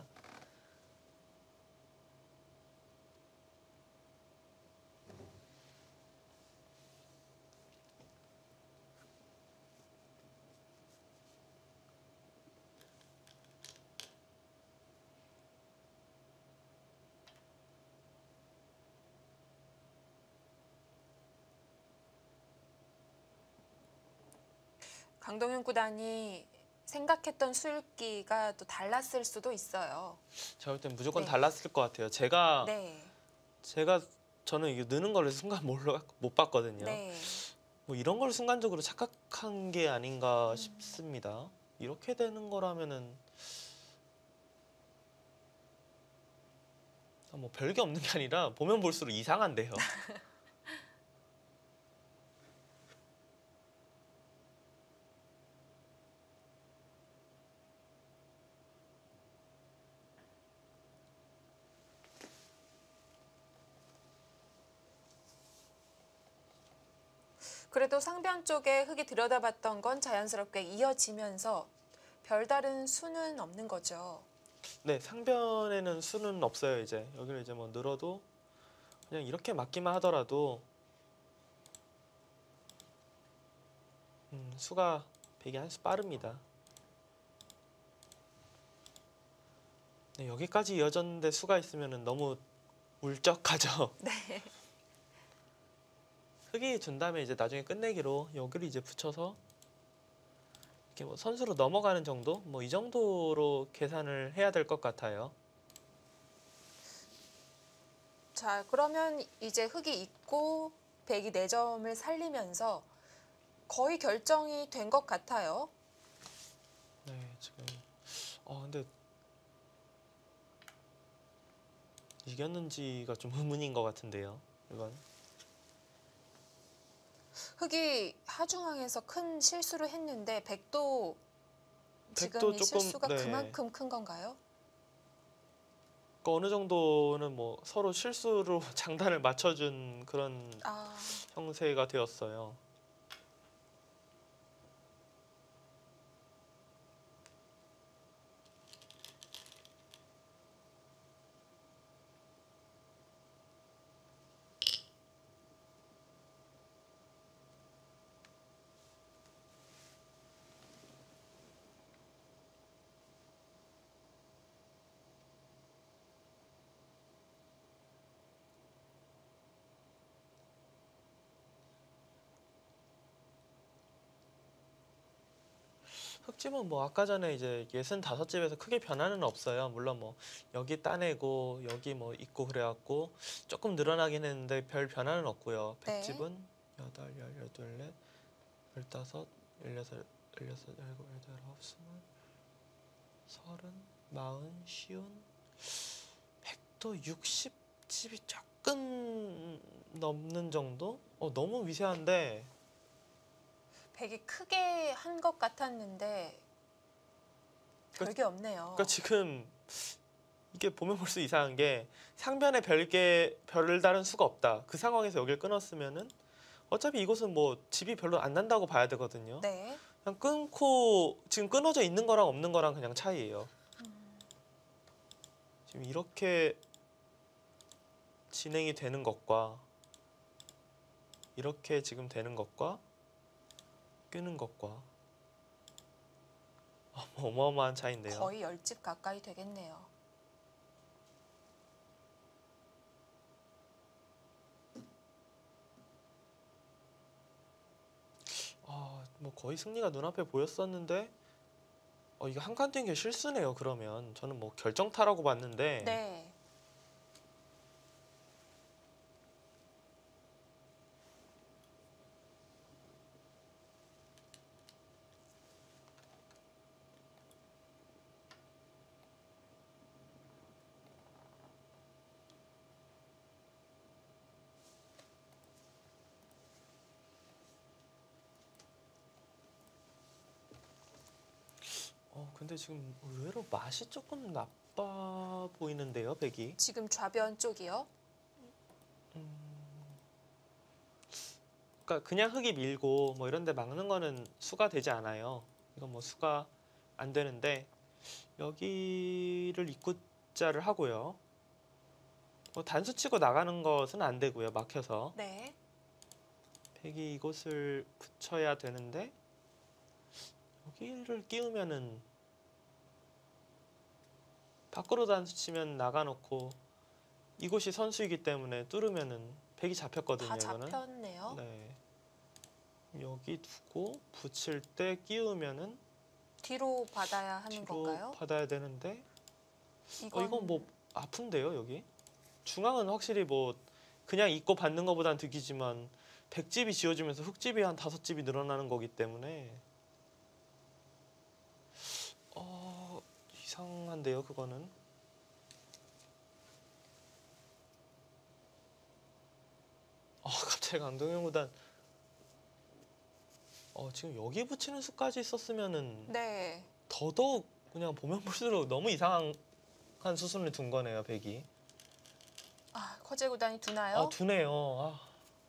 S1: 강동윤 구단이 생각했던 술기가 또 달랐을 수도 있어요.
S2: 제가 볼 땐 무조건
S1: 네.
S2: 달랐을 것 같아요. 제가
S1: 네.
S2: 제가 저는 이게 느는 걸 순간 몰라 못 봤거든요.
S1: 네.
S2: 뭐 이런 걸 순간적으로 착각한 게 아닌가
S1: 음.
S2: 싶습니다. 이렇게 되는 거라면은 뭐 별게 없는 게 아니라 보면 볼수록 이상한데요.
S1: 그래도 상변 쪽에 흙이 들여다봤던 건 자연스럽게 이어지면서 별다른 수는 없는 거죠.
S2: 네, 상변에는 수는 없어요. 이제 여기를 이제 뭐 늘어도 그냥 이렇게 맞기만 하더라도 음, 수가 되게 한 수 빠릅니다. 네, 여기까지 이어졌는데 수가 있으면 너무 울적하죠.
S1: 네.
S2: 흙이 준 다음에 이제 나중에 끝내기로 여기를 이제 붙여서 이렇게 뭐 선수로 넘어가는 정도? 뭐 이 정도로 계산을 해야 될 것 같아요.
S1: 자, 그러면 이제 흙이 있고 백이 네 점을 살리면서 거의 결정이 된 것 같아요.
S2: 네, 지금 어 근데 이겼는지가 좀 의문인 것 같은데요. 이건
S1: 흙이 하중항에서 큰 실수를 했는데 백도 지금
S2: 백도
S1: 이
S2: 조금
S1: 실수가
S2: 네,
S1: 그만큼 큰 건가요?
S2: 그 어느 정도는 뭐 서로 실수로 장단을 맞춰준 그런
S1: 아,
S2: 형세가 되었어요. 흙집은 뭐 아까 전에 이제 예순다섯 집에서 크게 변화는 없어요. 물론 뭐 여기 따내고 여기 뭐 있고 그래갖고 조금 늘어나긴 했는데 별 변화는 없고요.
S1: 네.
S2: 백집은 여덟, 열, 열둘, 열다섯, 열여섯, 열여섯, 열일곱, 여덟, 아홉, 스물, 서른, 마흔, 쉬운, 백도 육십 집이 조금 넘는 정도? 어, 너무 미세한데
S1: 백이 크게 한 것 같았는데 별게 없네요.
S2: 그러니까 지금 이게 보면 볼수록 이상한 게 상변에 별게 별다른 수가 없다. 그 상황에서 여기를 끊었으면은 어차피 이곳은 뭐 집이 별로 안 난다고 봐야 되거든요.
S1: 네.
S2: 그냥 끊고 지금 끊어져 있는 거랑 없는 거랑 그냥 차이예요. 지금 이렇게 진행이 되는 것과 이렇게 지금 되는 것과 끄는 것과 어마어마한 차이인데요.
S1: 거의 열 집 가까이 되겠네요.
S2: 아, 뭐 거의 승리가 눈앞에 보였었는데 어 이거 한 칸 뛴 게 실수네요. 그러면 저는 뭐 결정타라고 봤는데
S1: 네.
S2: 어 근데 지금 의외로 맛이 조금 나빠 보이는데요, 백이.
S1: 지금 좌변 쪽이요.
S2: 그러니까 그냥 흙이 밀고 뭐 이런 데 막는 거는 수가 되지 않아요. 이건 뭐 수가 안 되는데 여기를 입구자를 하고요. 뭐 단수 치고 나가는 것은 안 되고요. 막혀서.
S1: 네.
S2: 백이 이곳을 붙여야 되는데 여기를 끼우면은 밖으로 단수 치면 나가놓고 이곳이 선수이기 때문에 뚫으면은 백이 잡혔거든요.
S1: 다
S2: 이거는.
S1: 잡혔네요.
S2: 네. 여기 두고 붙일 때 끼우면은
S1: 뒤로 받아야 하는
S2: 뒤로
S1: 건가요?
S2: 받아야 되는데
S1: 이건,
S2: 어 이건 뭐 아픈데요 여기? 중앙은 확실히 뭐 그냥 입고 받는 것보단 득이지만 백집이 지어지면서 흙집이 한 다섯 집이 늘어나는 거기 때문에 어 이상한데요 그거는. 어 갑자기 강동현 구단 어 지금 여기 붙이는 수까지 있었으면은
S1: 네.
S2: 더더욱 그냥 보면 볼수록 너무 이상한 수순을 둔 거네요 백이.
S1: 아, 커제 구단이 두나요?
S2: 아 두네요. 아.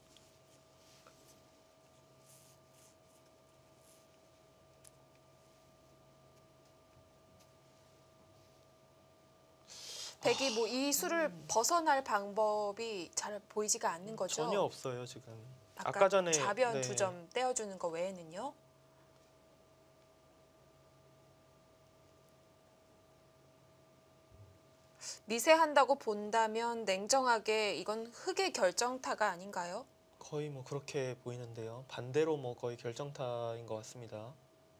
S1: 백이 뭐 이 수를 벗어날 방법이 잘 보이지가 않는 거죠.
S2: 전혀 없어요 지금.
S1: 아까,
S2: 아까 전에
S1: 좌변
S2: 네.
S1: 두 점 떼어주는 거 외에는요. 미세한다고 본다면 냉정하게 이건 흙의 결정타가 아닌가요?
S2: 거의 뭐 그렇게 보이는데요. 반대로 뭐 거의 결정타인 것 같습니다.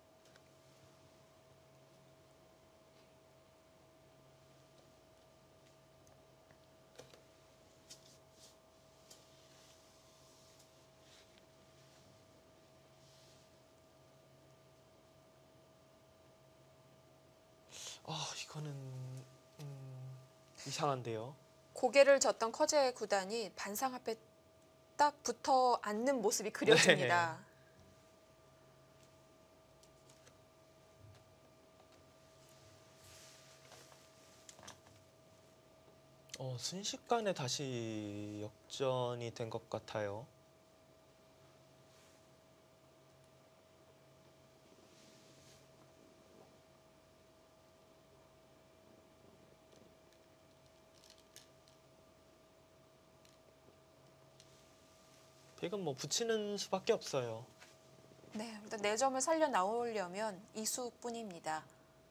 S2: 아 이거는 음, 이상한데요.
S1: 고개를 젓던 커제 구단이 반상 앞에 딱 붙어 앉는 모습이 그려집니다.
S2: 어, 순식간에 다시 역전이 된 것 같아요. 백은 뭐 붙이는 수밖에 없어요.
S1: 네, 일단 네 점을 살려 나오려면 이 수뿐입니다.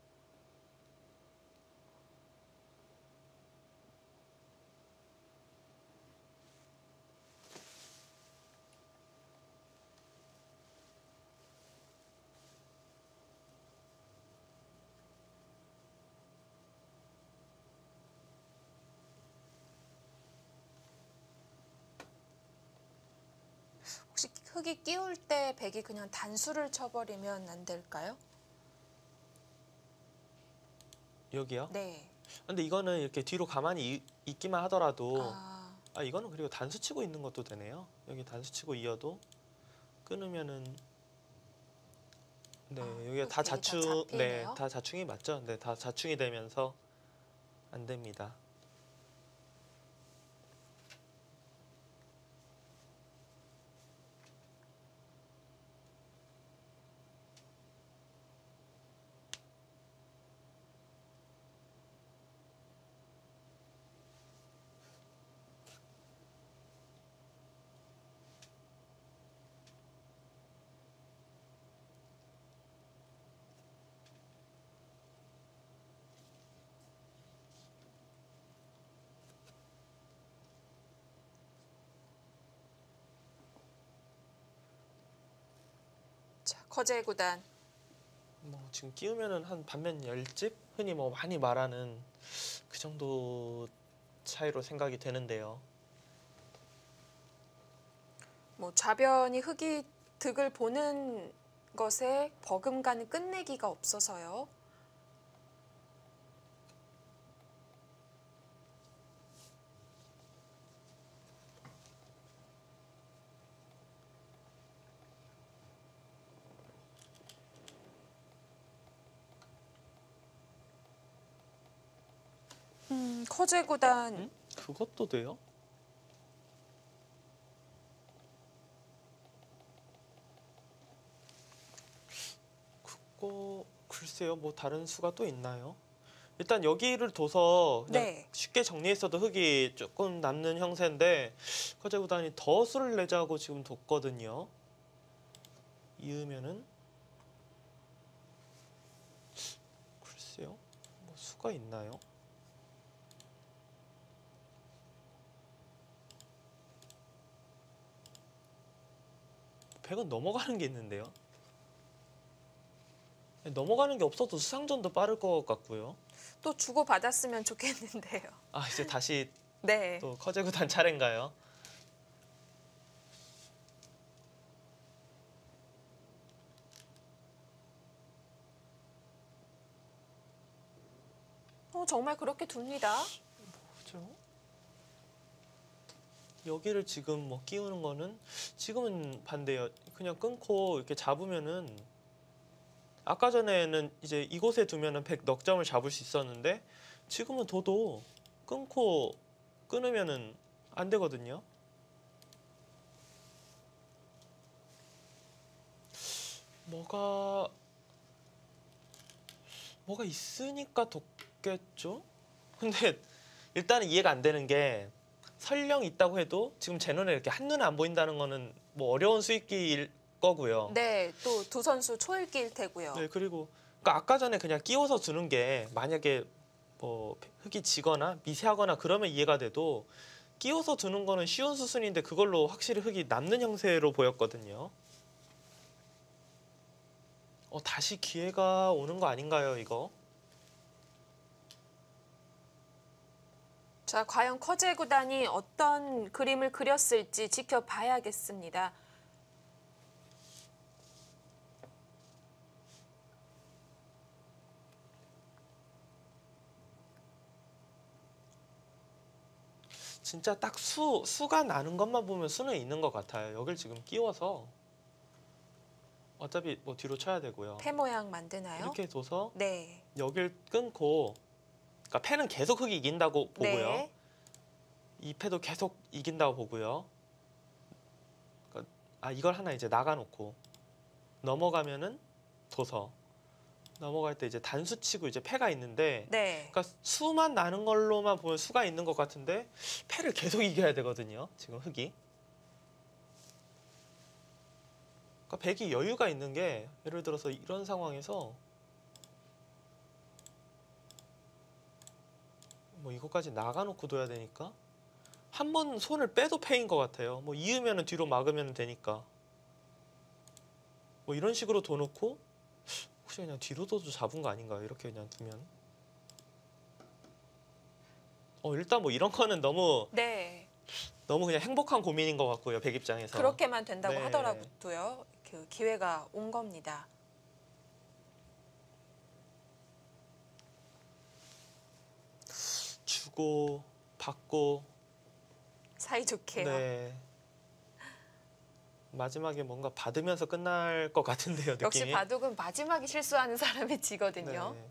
S1: 혹시 흙이 끼울 때 백이 그냥 단수를 쳐버리면 안 될까요?
S2: 여기요?
S1: 네.
S2: 근데 이거는 이렇게 뒤로 가만히 이- 있기만 하더라도
S1: 아,
S2: 아 이거는 그리고 단수 치고 있는 것도 되네요. 여기 단수 치고 이어도 끊으면은 네
S1: 아,
S2: 여기가 다
S1: 백이 다
S2: 자충
S1: 잡히네요.
S2: 네 다 자충이 맞죠? 네 다 자충이 되면서 안 됩니다.
S1: 자, 커제 구단
S2: 뭐 지금 끼우면은 한 반면 열 집 흔히 뭐 많이 말하는 그 정도 차이로 생각이 되는데요.
S1: 뭐 좌변이 흙이 득을 보는 것에 버금가는 끝내기가 없어서요. 음, 커제 구단
S2: 응? 그것도 돼요? 그거 글쎄요. 뭐 다른 수가 또 있나요? 일단 여기를 둬서 그냥
S1: 네.
S2: 쉽게 정리했어도 흙이 조금 남는 형세인데 커제 구단이 더 수를 내자고 지금 뒀거든요. 이으면은 글쎄요. 뭐 수가 있나요? 백은 넘어가는 게 있는데요. 넘어가는 게 없어도 수상전도 빠를 것 같고요.
S1: 또 주고 받았으면 좋겠는데요.
S2: 아 이제 다시
S1: 네.
S2: 또 커제 구단 차례인가요?
S1: 어, 정말 그렇게 둡니다.
S2: 그죠? 여기를 지금 뭐 끼우는 거는 지금은 반대예요. 그냥 끊고 이렇게 잡으면은 아까 전에는 이제 이곳에 두면은 백 넉 점을 잡을 수 있었는데 지금은 둬도 끊고 끊으면은 안 되거든요. 뭐가 뭐가 있으니까 뒀겠죠? 근데 일단은 이해가 안 되는 게 설령 있다고 해도 지금 제 눈에 이렇게 한눈에 안 보인다는 거는 뭐 어려운 수익기일 거고요.
S1: 네, 또 두 선수 초읽기일 테고요.
S2: 네, 그리고 그러니까 아까 전에 그냥 끼워서 두는 게 만약에 뭐 흙이 지거나 미세하거나 그러면 이해가 돼도 끼워서 두는 거는 쉬운 수순인데 그걸로 확실히 흙이 남는 형태로 보였거든요. 어, 다시 기회가 오는 거 아닌가요, 이거?
S1: 자, 과연 커제 구단이 어떤 그림을 그렸을지 지켜봐야겠습니다.
S2: 진짜 딱 수, 수가 나는 것만 보면 수는 있는 것 같아요. 여길 지금 끼워서 어차피 뭐 뒤로 쳐야 되고요.
S1: 패 모양 만드나요?
S2: 이렇게 둬서
S1: 네.
S2: 여길 끊고 그러니까 패는 계속 흙이 이긴다고 보고요.
S1: 네.
S2: 이 패도 계속 이긴다고 보고요. 그러니까 아 이걸 하나 이제 나가놓고 넘어가면은 둬서 넘어갈 때 이제 단수 치고 이제 패가 있는데
S1: 네.
S2: 그러니까 수만 나는 걸로만 보면 수가 있는 것 같은데 패를 계속 이겨야 되거든요. 지금 흙이. 그러니까 백이 여유가 있는 게 예를 들어서 이런 상황에서 뭐 이거까지 나가놓고 둬야 되니까 한 번 손을 빼도 패인 것 같아요. 뭐 이으면은 뒤로 막으면 되니까 뭐 이런 식으로 둬놓고 혹시 그냥 뒤로 둬도 잡은 거 아닌가요? 이렇게 그냥 두면 어 일단 뭐 이런 거는 너무
S1: 네.
S2: 너무 그냥 행복한 고민인 것 같고요. 백 입장에서
S1: 그렇게만 된다고
S2: 네.
S1: 하더라도요. 그 기회가 온 겁니다.
S2: 주고 받고
S1: 사이좋게요.
S2: 네 마지막에 뭔가 받으면서 끝날 것 같은데요. 느낌이.
S1: 역시 바둑은 마지막에 실수하는 사람이 지거든요.
S2: 네.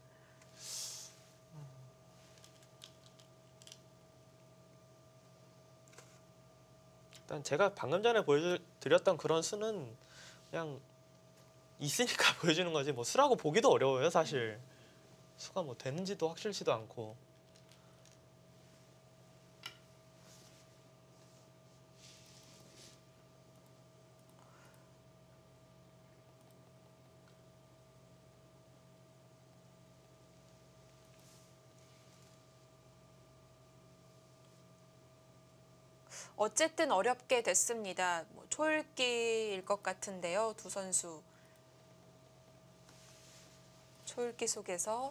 S2: 일단 제가 방금 전에 보여드렸던 그런 수는 그냥 있으니까 보여주는 거지 뭐 수라고 보기도 어려워요 사실. 수가 뭐 되는지도 확실치도 않고.
S1: 어쨌든 어렵게 됐습니다. 뭐 초읽기일 것 같은데요. 두 선수. 초읽기 속에서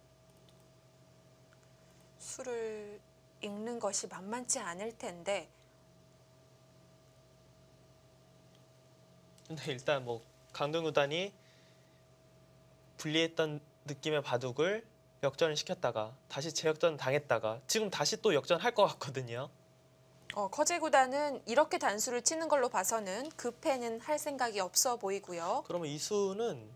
S1: 수를 읽는 것이 만만치 않을 텐데
S2: 근데 일단 뭐 강동 구단이 불리했던 느낌의 바둑을 역전을 시켰다가 다시 재역전 당했다가 지금 다시 또 역전할 것 같거든요.
S1: 어, 커제 구단은 이렇게 단수를 치는 걸로 봐서는 급해는 할 생각이 없어 보이고요.
S2: 그러면 이 수는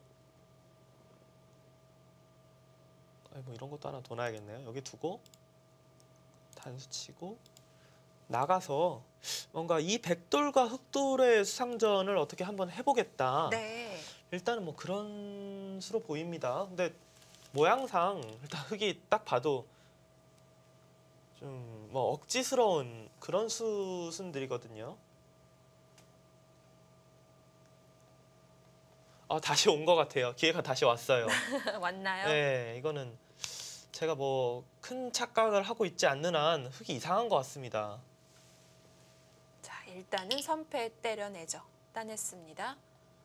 S2: 아니 뭐 이런 것도 하나 더 놔야겠네요. 여기 두고 단수 치고 나가서 뭔가 이 백돌과 흑돌의 수상전을 어떻게 한번 해보겠다.
S1: 네.
S2: 일단은 뭐 그런 수로 보입니다. 근데 모양상 일단 흑이 딱 봐도 좀 뭐 억지스러운 그런 수순들이거든요. 아 다시 온 것 같아요. 기회가 다시 왔어요.
S1: 왔나요?
S2: 네, 이거는 제가 뭐 큰 착각을 하고 있지 않는 한 흑이 이상한 것 같습니다.
S1: 자, 일단은 선패 때려내죠. 따냈습니다.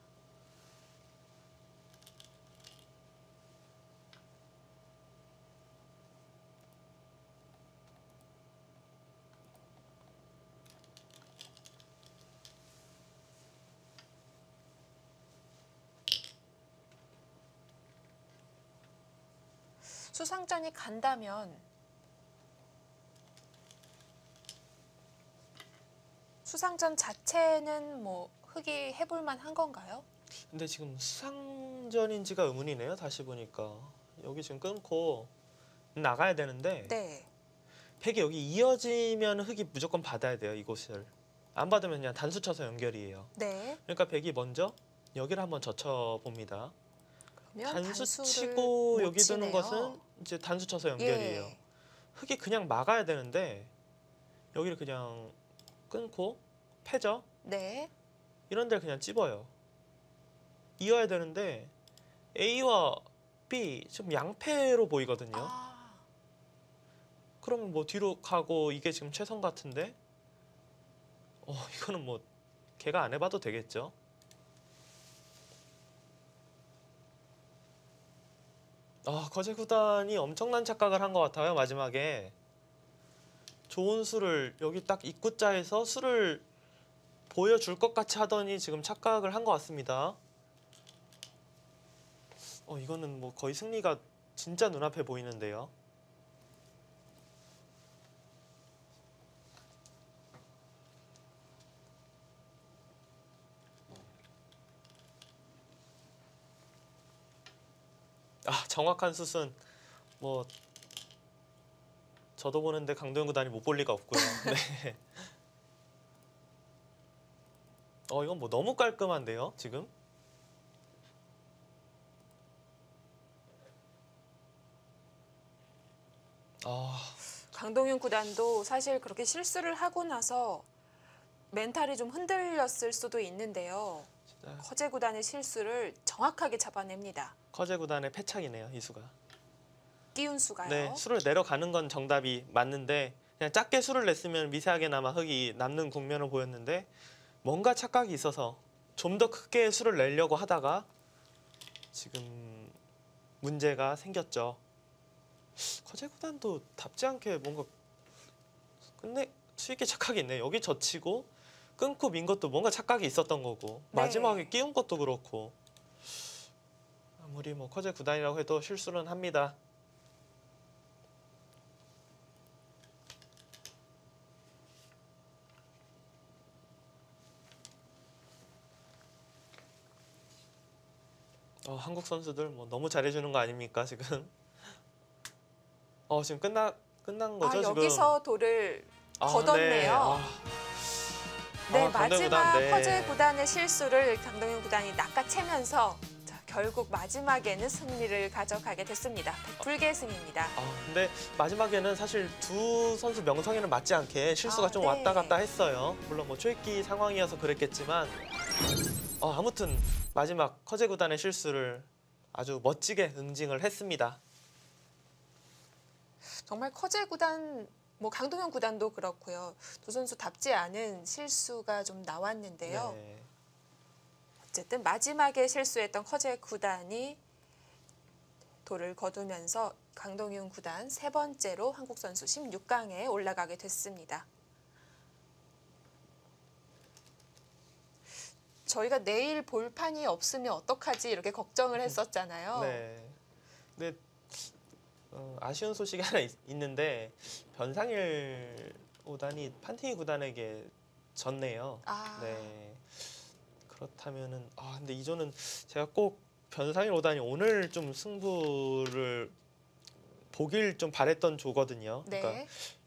S1: 수상전이 간다면 수상전 자체는 뭐 흑이 해볼 만한 건가요?
S2: 근데 지금 수상전인지가 의문이네요. 다시 보니까 여기 지금 끊고 나가야 되는데
S1: 네.
S2: 팩이 여기 이어지면 흑이 무조건 받아야 돼요. 이곳을 안 받으면 그냥 단수 쳐서 연결이에요.
S1: 네.
S2: 그러니까 백이 먼저 여기를 한번 젖혀 봅니다.
S1: 그러면
S2: 단수
S1: 단수를
S2: 치고
S1: 못
S2: 여기 두는
S1: 치네요.
S2: 것은 이제 단수 쳐서 연결이에요.
S1: 예.
S2: 흑이 그냥 막아야 되는데 여기를 그냥 끊고 패죠.
S1: 네.
S2: 이런 데를 그냥 찝어요. 이어야 되는데 A와 B 좀 양패로 보이거든요.
S1: 아,
S2: 그러면 뭐 뒤로 가고 이게 지금 최선 같은데 어 이거는 뭐 걔가 안 해봐도 되겠죠. 아 거제 구단이 엄청난 착각을 한 것 같아요. 마지막에 좋은 수를 여기 딱 입구자에서 수를 보여줄 것 같이 하더니 지금 착각을 한 것 같습니다. 어 이거는 뭐 거의 승리가 진짜 눈앞에 보이는데요. 아 정확한 수순 뭐 저도 보는데 강도현 구단이 못 볼 리가 없고요. 네. 어 이건 뭐 너무 깔끔한데요 지금? 아
S1: 강동윤 구단도 사실 그렇게 실수를 하고 나서 멘탈이 좀 흔들렸을 수도 있는데요.
S2: 진짜
S1: 커제 구단의 실수를 정확하게 잡아냅니다.
S2: 커제 구단의 패착이네요 이 수가.
S1: 띄운 수가요.
S2: 네 수를 내려가는 건 정답이 맞는데 그냥 작게 수를 냈으면 미세하게나마 흑이 남는 국면을 보였는데 뭔가 착각이 있어서 좀 더 크게 수를 내려고 하다가 지금 문제가 생겼죠. 커제 구단도 답지 않게 뭔가 끝내 수익의 착각이 있네. 여기 젖히고 끊고 민 것도 뭔가 착각이 있었던 거고
S1: 네.
S2: 마지막에 끼운 것도 그렇고 아무리 뭐 커제 구단이라고 해도 실수는 합니다. 어, 한국 선수들 뭐 너무 잘해주는 거 아닙니까 지금? 어 지금 끝나 끝난 거죠
S1: 아,
S2: 지금?
S1: 여기서 돌을
S2: 아,
S1: 걷었네요.
S2: 네, 아.
S1: 네,
S2: 아, 강동현
S1: 마지막
S2: 구단, 네.
S1: 커제 구단의 실수를 강동윤 구단이 낚아채면서 자, 결국 마지막에는 승리를 가져가게 됐습니다. 백불계승입니다.
S2: 아 근데 마지막에는 사실 두 선수 명성에는 맞지 않게 실수가
S1: 아,
S2: 좀
S1: 네.
S2: 왔다 갔다 했어요. 물론 뭐 초읽기 상황이어서 그랬겠지만 어, 아무튼 마지막 커제 구단의 실수를 아주 멋지게 응징을 했습니다.
S1: 정말 커제 구단, 뭐 강동현 구단도 그렇고요. 두 선수답지 않은 실수가 좀 나왔는데요.
S2: 네.
S1: 어쨌든 마지막에 실수했던 커제 구단이 도를 거두면서 강동윤 구단 세 번째로 한국 선수 십육 강에 올라가게 됐습니다. 저희가 내일 볼 판이 없으면 어떡하지 이렇게 걱정을 했었잖아요.
S2: 네. 근데 어, 아쉬운 소식이 하나 있, 있는데 변상일 구단이 판팅이 구단에게 졌네요.
S1: 아,
S2: 네. 그렇다면은 아 근데 이조는 제가 꼭 변상일 구단이 오늘 좀 승부를 보길 좀 바랬던 조거든요.
S1: 네.
S2: 그러니까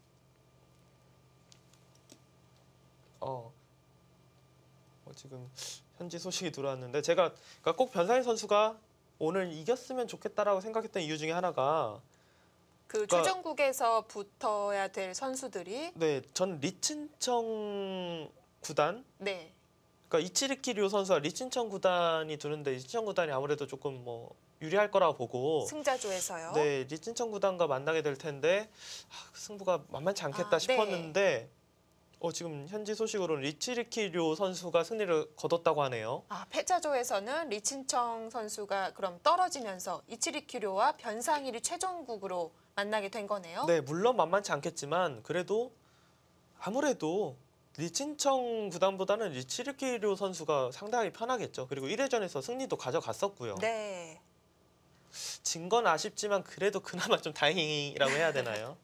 S2: 어, 어, 지금 현지 소식이 들어왔는데 제가 그러니까 꼭 변상일 선수가 오늘 이겼으면 좋겠다라고 생각했던 이유 중에 하나가
S1: 그
S2: 그러니까-
S1: 최종국에서 붙어야 될 선수들이
S2: 네, 전 리친청 구단
S1: 네.
S2: 그러니까 이치리키 류 선수와 리친청 구단이 두는데 리친청 구단이 아무래도 조금 뭐 유리할 거라고 보고
S1: 승자조에서요.
S2: 네, 리친청 구단과 만나게 될 텐데 아, 승부가 만만치 않겠다
S1: 아,
S2: 싶었는데 어, 지금 현지 소식으로는 리치리키 류 선수가 승리를 거뒀다고 하네요.
S1: 아, 패자조에서는 리친청 선수가 그럼 떨어지면서 이치리키료와 변상일이 최종국으로 만나게 된 거네요.
S2: 네, 물론 만만치 않겠지만 그래도 아무래도 리친청 구단보다는 리치리키 류 선수가 상당히 편하겠죠. 그리고 일 회전에서 승리도 가져갔었고요.
S1: 네.
S2: 진 건 아쉽지만 그래도 그나마 좀 다행이라고 해야 되나요?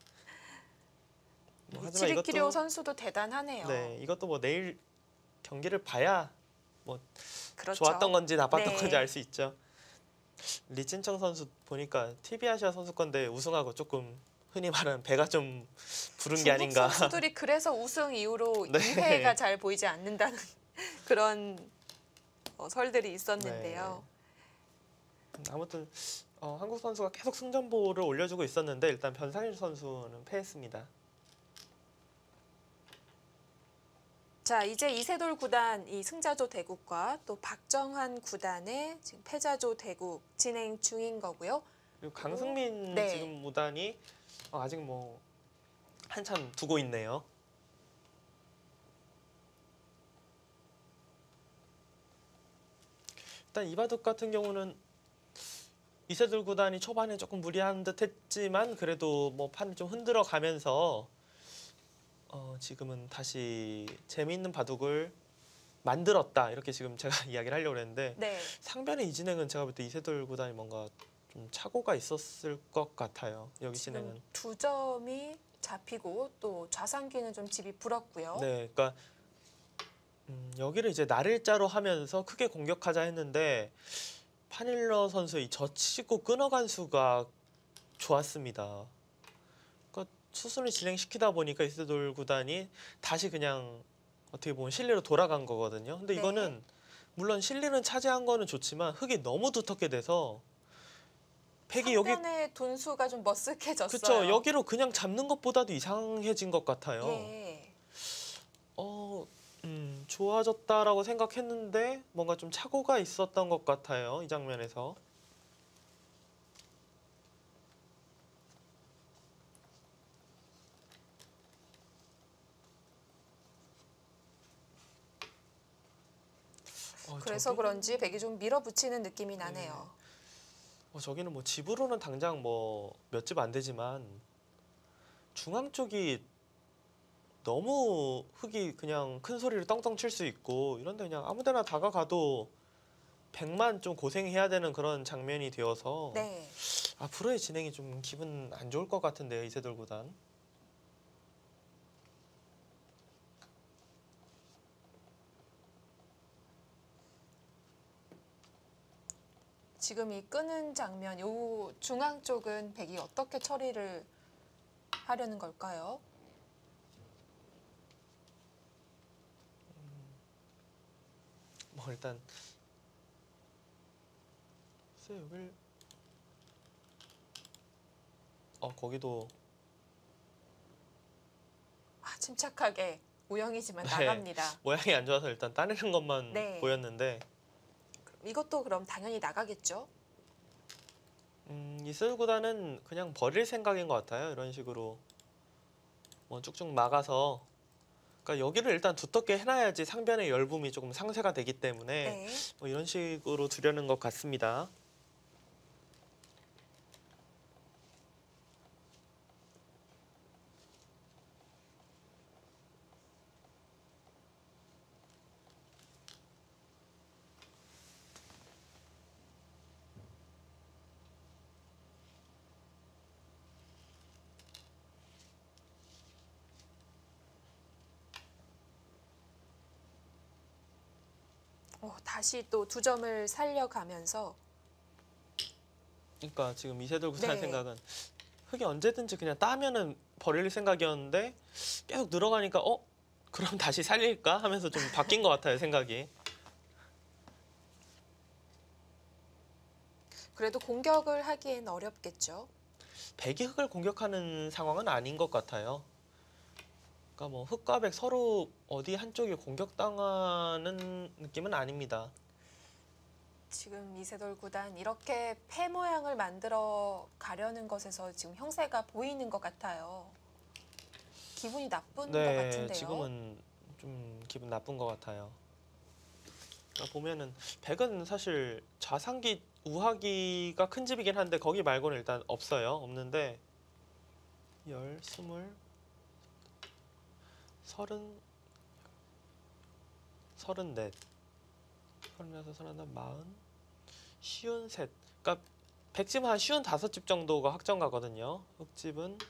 S2: 뭐 하지만
S1: 이치리키료
S2: 이것도
S1: 선수도 대단하네요.
S2: 네, 이것도 뭐 내일 경기를 봐야 뭐
S1: 그렇죠.
S2: 좋았던 건지 나빴던
S1: 네.
S2: 건지 알 수 있죠. 리친청 선수 보니까 티비 아시아 선수권대 우승하고 조금 흔히 말하는 배가 좀 부른 게
S1: 중국
S2: 아닌가.
S1: 선수들이 그래서 우승 이후로
S2: 네.
S1: 이 회가 잘 보이지 않는다는 그런 어, 설들이 있었는데요.
S2: 네. 아무튼 어, 한국 선수가 계속 승전보를 올려주고 있었는데 일단 변상일 선수는 패했습니다.
S1: 자, 이제 이세돌 구단 이 승자조 대국과 또 박정환 구단의 지금 패자조 대국 진행 중인 거고요.
S2: 그리고 강승민
S1: 네.
S2: 지금 무단이 어, 아직 뭐 한참 두고 있네요. 일단 이바둑 같은 경우는 이세돌 구단이 초반에 조금 무리한 듯 했지만 그래도 뭐 판을 좀 흔들어 가면서 어, 지금은 다시 재미있는 바둑을 만들었다 이렇게 지금 제가 이야기를 하려고 했는데
S1: 네.
S2: 상변의 이 진행은 제가 볼 때 이세돌 구단이 뭔가 좀 착오가 있었을 것 같아요. 여기
S1: 지금
S2: 진행은.
S1: 두 점이 잡히고 또 좌상기는 좀 집이 불었고요.
S2: 네, 그러니까 음, 여기를 이제 날일자로 하면서 크게 공격하자 했는데 파닐러 선수의 이 젖히고 끊어간 수가 좋았습니다. 그러니까 수순을 진행시키다 보니까 이세돌 구단이 다시 그냥 어떻게 보면 실리로 돌아간 거거든요. 근데
S1: 네.
S2: 이거는 물론 실리는 차지한 거는 좋지만 흙이 너무 두텁게 돼서 팩이 여기
S1: 상변의 돈수가 좀 머쓱해졌어요.
S2: 그쵸 여기로 그냥 잡는 것보다도 이상해진 것 같아요.
S1: 예.
S2: 어, 음, 좋아졌다라고 생각했는데 뭔가 좀 착오가 있었던 것 같아요. 이 장면에서. 어,
S1: 그래서
S2: 저기는-
S1: 그런지 백이 좀 밀어붙이는 느낌이 나네요.
S2: 어, 저기는 뭐 집으로는 당장 뭐 몇 집 안 되지만 중앙 쪽이 너무 흙이 그냥 큰 소리를 떵떵 칠 수 있고 이런데 그냥 아무데나 다가가도 백만 좀 고생해야 되는 그런 장면이 되어서
S1: 네.
S2: 앞으로의 진행이 좀 기분 안 좋을 것 같은데요. 이세돌 구단.
S1: 지금 이 끄는 장면, 요 중앙 쪽은 백이 어떻게 처리를 하려는 걸까요?
S2: 뭐 일단 글쎄 여길 어 거기도
S1: 아, 침착하게 우영이지만
S2: 네.
S1: 나갑니다.
S2: 모양이 안 좋아서 일단 따내는 것만
S1: 네.
S2: 보였는데
S1: 이것도 그럼 당연히 나가겠죠?
S2: 음, 이세돌 구단은 그냥 버릴 생각인 것 같아요. 이런 식으로 뭐 쭉쭉 막아서 그러니까 여기를 일단 두텁게 해놔야지 상변의 열붐이 조금 상쇄가 되기 때문에
S1: 네.
S2: 뭐 이런 식으로 두려는 것 같습니다.
S1: 다시 또 두 점을 살려가면서
S2: 그러니까 지금 이세돌 구단의
S1: 네.
S2: 생각은 흙이 언제든지 그냥 따면은 버릴 생각이었는데 계속 늘어가니까 어? 그럼 다시 살릴까? 하면서 좀 바뀐 것 같아요, 생각이.
S1: 그래도 공격을 하기엔 어렵겠죠.
S2: 백이 흙을 공격하는 상황은 아닌 것 같아요. 그러니까 뭐 흙과 백 서로 어디 한쪽이 공격당하는 느낌은 아닙니다.
S1: 지금 이세돌 구단 이렇게 패 모양을 만들어 가려는 것에서 지금 형세가 보이는 것 같아요. 기분이 나쁜 것
S2: 네,
S1: 같은데요.
S2: 지금은 좀 기분 나쁜 것 같아요. 그러니까 보면은 백은 사실 좌상기, 우하기가 큰 집이긴 한데 거기 말고는 일단 없어요. 없는데 열, 스물, 서른, 서른넷, 서른여섯, 서른하나, 마흔, 쉬운셋. 그러니까 백집은 한 쉬운 다섯 집 정도가 확정 가거든요. 흑집은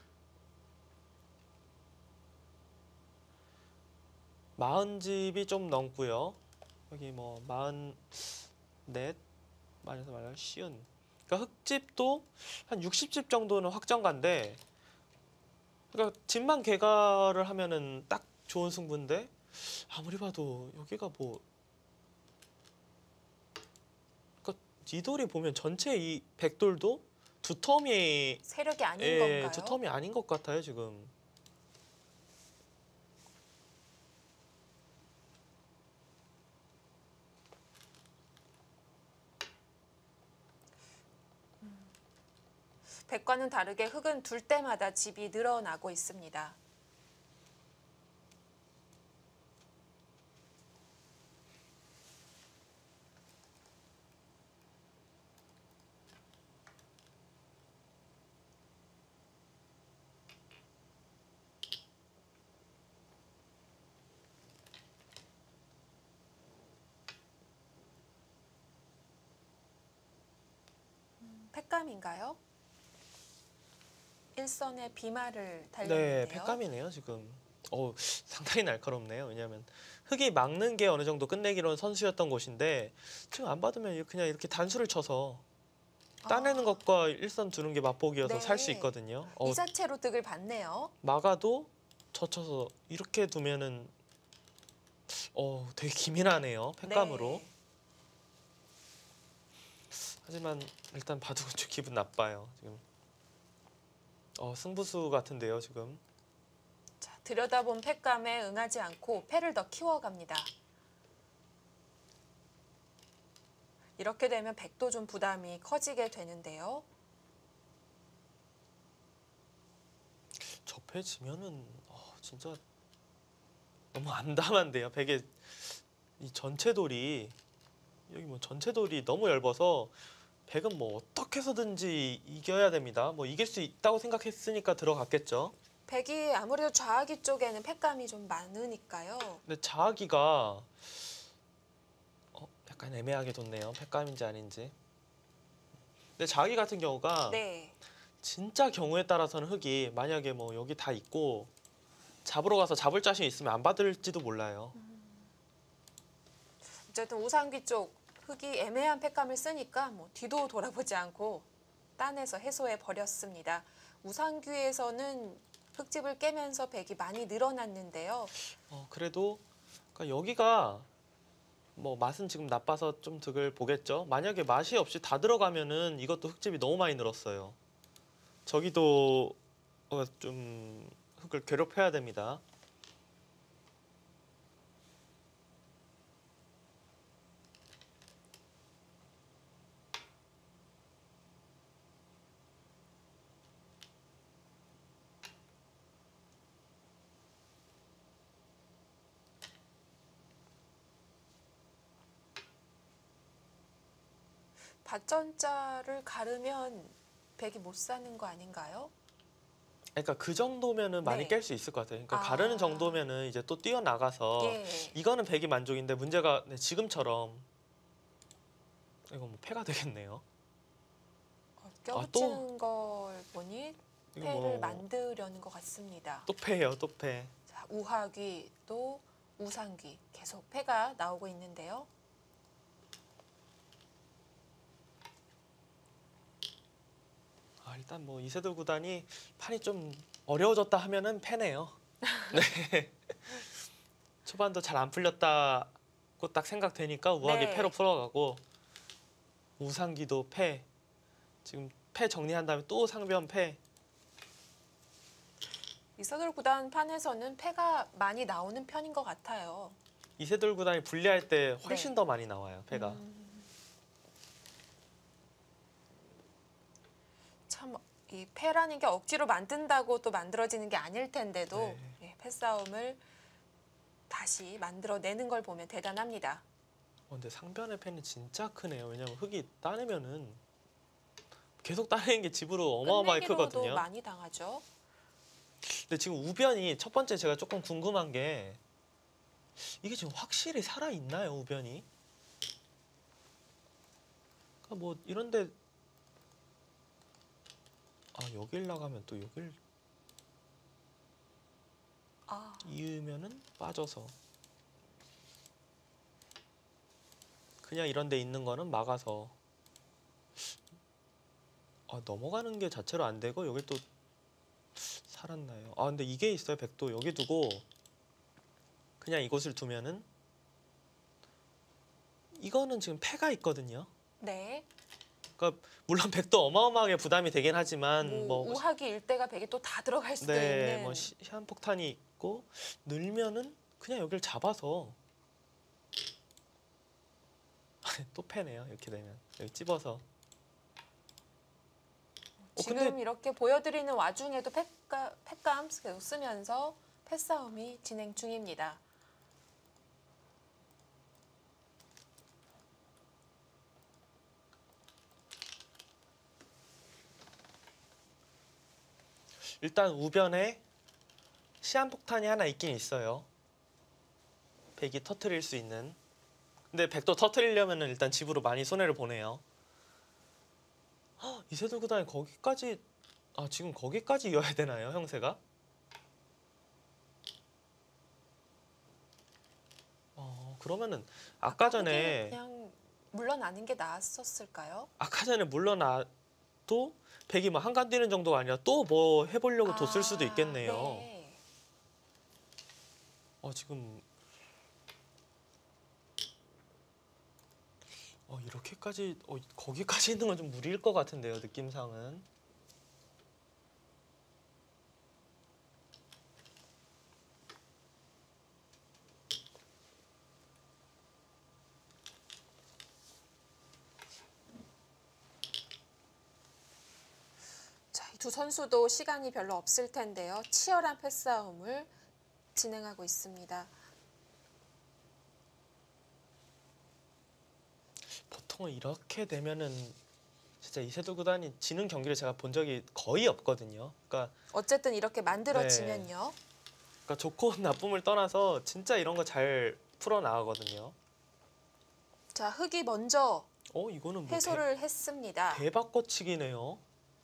S2: 마흔 집이 좀 넘고요. 여기 뭐 마흔 넷, 말해서 말하면 쉬운. 그러니까 흑집도 한 육십 집 정도는 확정가인데, 그러니까 집만 개가를 하면은 딱 좋은 승부인데 아무리 봐도 여기가 뭐, 그러니까 이 돌이 보면 전체 이 백돌도 두 텀이
S1: 세력이 아닌
S2: 예,
S1: 건가요?
S2: 두 텀이 아닌 것 같아요 지금.
S1: 백과는 다르게 흙은 둘 때마다 집이 늘어나고 있습니다. 팩감인가요? 일선에 비마를
S2: 네,
S1: 달렸는데요.
S2: 팩감이네요 지금. 어, 상당히 날카롭네요. 왜냐하면 흙이 막는 게 어느 정도 끝내기로는 선수였던 곳인데 지금 안 받으면 그냥 이렇게 단수를 쳐서 따내는
S1: 아,
S2: 것과 일선 두는 게 맛보기여서
S1: 네.
S2: 살 수 있거든요. 어,
S1: 이 자체로 득을 받네요.
S2: 막아도 젖혀서 이렇게 두면은 어, 되게 기민하네요. 팩감으로.
S1: 네.
S2: 하지만 일단 봐도 좀 기분 나빠요. 지금. 어, 승부수 같은데요, 지금.
S1: 자, 들여다본 팩감에 응하지 않고 패를 더 키워갑니다. 이렇게 되면 백도 좀 부담이 커지게 되는데요.
S2: 접해지면은 어, 진짜 너무 암담한데요. 백의 이 전체 돌이 여기 뭐 전체 돌이 너무 얇아서 백은 뭐 어떻게 해서든지 이겨야 됩니다. 뭐 이길 수 있다고 생각했으니까 들어갔겠죠.
S1: 백이 아무래도 좌하기 쪽에는 팩감이 좀 많으니까요.
S2: 근데 자아기가 어, 약간 애매하게 뒀네요. 팩감인지 아닌지. 근데 자아기 같은 경우가
S1: 네.
S2: 진짜 경우에 따라서는 흙이 만약에 뭐 여기 다 있고 잡으러 가서 잡을 자신 있으면 안 받을지도 몰라요.
S1: 어쨌든 우상귀 쪽 흙이 애매한 팩감을 쓰니까 뭐 뒤도 돌아보지 않고 따내서 해소해 버렸습니다. 우상귀에서는 흙집을 깨면서 백이 많이 늘어났는데요.
S2: 어, 그래도 그러니까 여기가 뭐 맛은 지금 나빠서 좀 득을 보겠죠. 만약에 맛이 없이 다 들어가면은 이것도 흙집이 너무 많이 늘었어요. 저기도 어, 좀 흙을 괴롭혀야 됩니다.
S1: 밭전자를 가르면 백이 못 사는 거 아닌가요?
S2: 그러니까 그 정도면은 많이
S1: 네.
S2: 깰 수 있을 것 같아요. 그러니까
S1: 아.
S2: 가르는 정도면은 이제 또 뛰어나가서
S1: 예.
S2: 이거는 백이 만족인데 문제가 네, 지금처럼 이거 뭐 패가 되겠네요.
S1: 어, 껴붙이는 걸 보니
S2: 이거
S1: 패를
S2: 뭐
S1: 만들려는 것 같습니다.
S2: 또 패예요, 또 패.
S1: 자, 우하귀 또 우상귀 계속 패가 나오고 있는데요.
S2: 아, 일단 뭐 이세돌 구단이 판이 좀 어려워졌다 하면은 패네요. 네. 초반도 잘 안 풀렸다고 딱 생각되니까 우하게
S1: 네.
S2: 패로 풀어가고 우상기도 패. 지금 패 정리한 다음에 또 상변 패.
S1: 이세돌 구단 판에서는 패가 많이 나오는 편인 것 같아요.
S2: 이세돌 구단이 불리할 때 훨씬
S1: 네.
S2: 더 많이 나와요. 패가.
S1: 음, 참 이 패라는 게 억지로 만든다고 또 만들어지는 게 아닐 텐데도
S2: 네.
S1: 예, 패싸움을 다시 만들어내는 걸 보면 대단합니다.
S2: 어, 근데 상변의 패는 진짜 크네요. 왜냐면 흙이 따내면은 계속 따내는 게 집으로 어마어마하게
S1: 끝내기로도
S2: 크거든요.
S1: 많이 당하죠.
S2: 근데 지금 우변이 첫 번째 제가 조금 궁금한 게 이게 지금 확실히 살아 있나요, 우변이? 그러니까 뭐 이런데 아 여길 나가면 또 여길
S1: 아,
S2: 이으면은 빠져서 그냥 이런 데 있는 거는 막아서 아 넘어가는 게 자체로 안 되고 여기 또 살았나요? 아 근데 이게 있어요. 백도 여기 두고 그냥 이곳을 두면은 이거는 지금 패가 있거든요.
S1: 네.
S2: 그러니까 물론 백도 어마어마하게 부담이 되긴 하지만
S1: 뭐,
S2: 뭐
S1: 우하기 일대가 백이 또 다 들어갈 수도
S2: 네,
S1: 있는.
S2: 뭐 시- 시한폭탄이 있고 늘면은 그냥 여기를 잡아서 또 패네요. 이렇게 되면 여기 찝어서. 어,
S1: 지금
S2: 근데
S1: 이렇게 보여드리는 와중에도 패가, 패감 계속 쓰면서 패싸움이 진행 중입니다.
S2: 일단 우변에 시한폭탄이 하나 있긴 있어요. 백이 터트릴 수 있는. 근데 백도 터트리려면은 일단 집으로 많이 손해를 보네요. 헉, 이세돌 구단이 거기까지 아 지금 거기까지 이어야 되나요, 형세가? 어 그러면은 아까 전에
S1: 그냥 물러나는 게 나았었을까요?
S2: 아까 전에 물러나도 백이 뭐 한간 뛰는 정도가 아니라 또 뭐 해보려고 뒀을 수도 있겠네요.
S1: 네.
S2: 어 지금 어 이렇게까지 어 거기까지 있는 건 좀 무리일 것 같은데요, 느낌상은.
S1: 자, 이 두 선수도 시간이 별로 없을 텐데요. 치열한 패싸움을 진행하고 있습니다.
S2: 보통은 이렇게 되면은 진짜 이세돌 구단이 지는 경기를 제가 본 적이 거의 없거든요. 그러니까,
S1: 어쨌든 이렇게 만들어지면요.
S2: 그러니까 좋고 나쁨을 떠나서 진짜 이런 거 잘 풀어 나가거든요.
S1: 자, 흑이 먼저
S2: 어 이거는 뭐
S1: 해소를 했습니다.
S2: 대, 대박 거치기네요.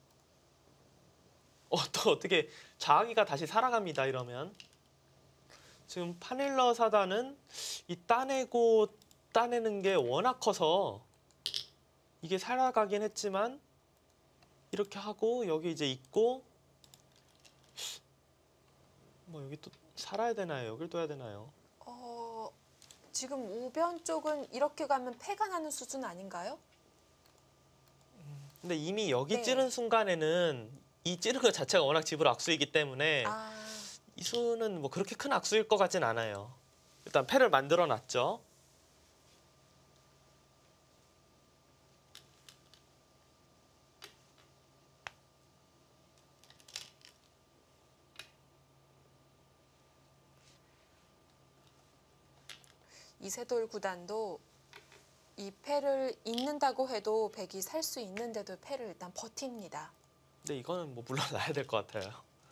S2: 어 또 어떻게 자아기가 다시 살아갑니다. 이러면 지금 파넬러 사단은 이 따내고 따내는 게 워낙 커서 이게 살아가긴 했지만 이렇게 하고 여기 이제 있고 뭐 여기 또 살아야 되나요? 여길 둬야 되나요?
S1: 어, 지금 우변 쪽은 이렇게 가면 패가 나는 수준 아닌가요?
S2: 근데 이미 여기
S1: 네.
S2: 찌른 순간에는 이 찌른 것 자체가 워낙 집으로 악수이기 때문에
S1: 아,
S2: 이 수는 뭐 그렇게 큰 악수일 것 같진 않아요. 일단 패를 만들어 놨죠.
S1: 이세돌 구단도 이 패를 잇는다고 해도 백이 살 수 있는데도 패를 일단 버팁니다.
S2: 근데 이거는 뭐 물러나야 될 것 같아요.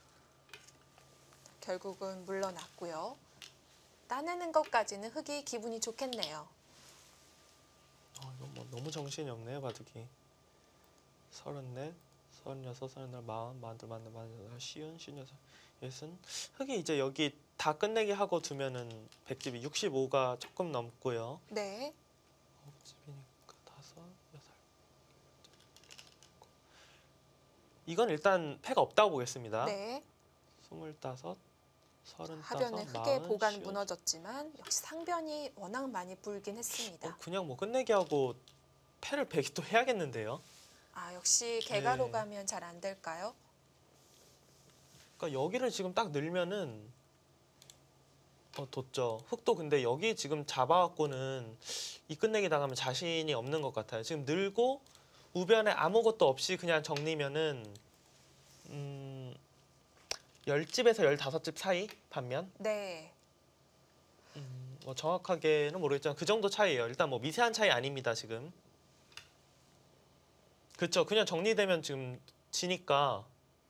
S1: 결국은 물러났고요. 따내는 것까지는 흑이 기분이 좋겠네요.
S2: 어, 이건 뭐 너무 정신이 없네요, 바둑이. 서른넷, 서른여섯, 서른여덟, 마흔, 마흔둘, 마흔넷, 마흔여덟, 쉬운, 쉬운여섯, 예순. 흑이 이제 여기 다 끝내기 하고 두면은 백집이 육십오가 조금 넘고요.
S1: 네.
S2: 아홉 집이니까 다섯, 여섯. 이건 일단 패가 없다고 보겠습니다.
S1: 네.
S2: 스물다섯, 서른다섯,
S1: 하변의 흙의
S2: 마흔,
S1: 보관
S2: 쉰.
S1: 무너졌지만 역시 상변이 워낙 많이 불긴 했습니다.
S2: 어, 그냥 뭐 끝내기 하고 패를 백이 또 해야겠는데요.
S1: 아 역시 개가로
S2: 네.
S1: 가면 잘 안 될까요?
S2: 그러니까 여기를 지금 딱 늘면은 어, 뒀죠. 흙도 근데 여기 지금 잡아갖고는 이 끝내기 당하면 자신이 없는 것 같아요. 지금 늘고 우변에 아무것도 없이 그냥 정리면은 음, 십 집에서 십오 집 사이 반면
S1: 네.
S2: 음, 뭐 정확하게는 모르겠지만 그 정도 차이예요. 일단 뭐 미세한 차이 아닙니다 지금. 그렇죠. 그냥 정리되면 지금 지니까.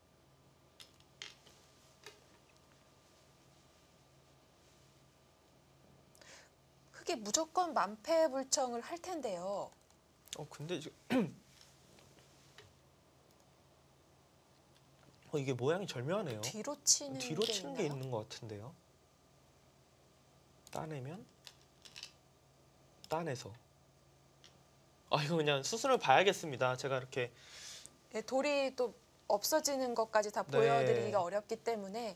S1: 흙이 무조건 만패불청을 할 텐데요.
S2: 어 근데 지금 어, 이게 모양이 절묘하네요.
S1: 뒤로 치는
S2: 뒤로
S1: 게
S2: 치는 게
S1: 있나요?
S2: 있는 것 같은데요. 따내면 따내서. 아 이거 그냥 수순을 봐야겠습니다. 제가 이렇게
S1: 네, 돌이 또 없어지는 것까지 다
S2: 네.
S1: 보여드리기가 어렵기 때문에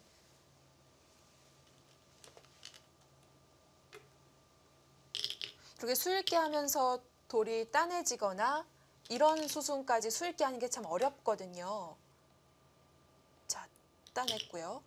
S1: 이렇게 수읽기 하면서 돌이 따내지거나 이런 수순까지 수읽기 하는 게 참 어렵거든요. 자, 따냈고요.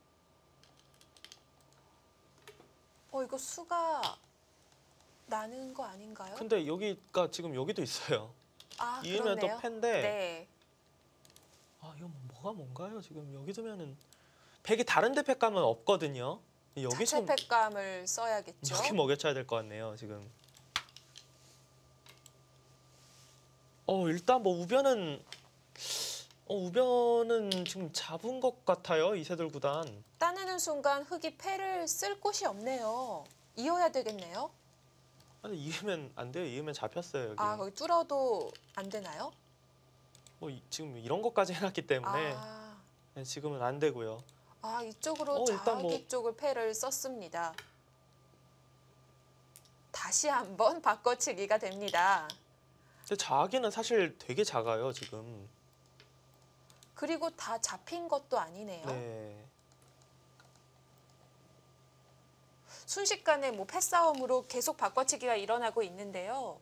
S1: 어, 이거 수가 나는 거 아닌가요?
S2: 근데 여기가 지금 여기도 있어요.
S1: 아,
S2: 이으면
S1: 그렇네요.
S2: 또 펜데
S1: 네.
S2: 아 이거 뭐가 뭔가요? 지금 여기 두면은 백이 다른 데 팩감은 없거든요. 여기
S1: 자체
S2: 지금
S1: 팩감을 써야겠죠.
S2: 여기 먹여쳐야 될 것 같네요. 지금. 어 일단 뭐 우변은 어 우변은 지금 잡은 것 같아요. 이세돌 구단.
S1: 따내는 순간 흙이 패를 쓸 곳이 없네요. 이어야 되겠네요.
S2: 아니 이으면 안 돼요. 이으면 잡혔어요. 여기.
S1: 아, 거기 뚫어도 안 되나요?
S2: 뭐 이- 지금 이런 것까지 해놨기 때문에
S1: 아,
S2: 네, 지금은 안 되고요.
S1: 아 이쪽으로
S2: 어, 일단
S1: 자기
S2: 뭐-
S1: 쪽을 패를 썼습니다. 다시 한번 바꿔치기가 됩니다.
S2: 근데 자기는 사실 되게 작아요. 지금.
S1: 그리고 다 잡힌 것도 아니네요.
S2: 네.
S1: 순식간에 뭐 패싸움으로 계속 바꿔치기가 일어나고 있는데요.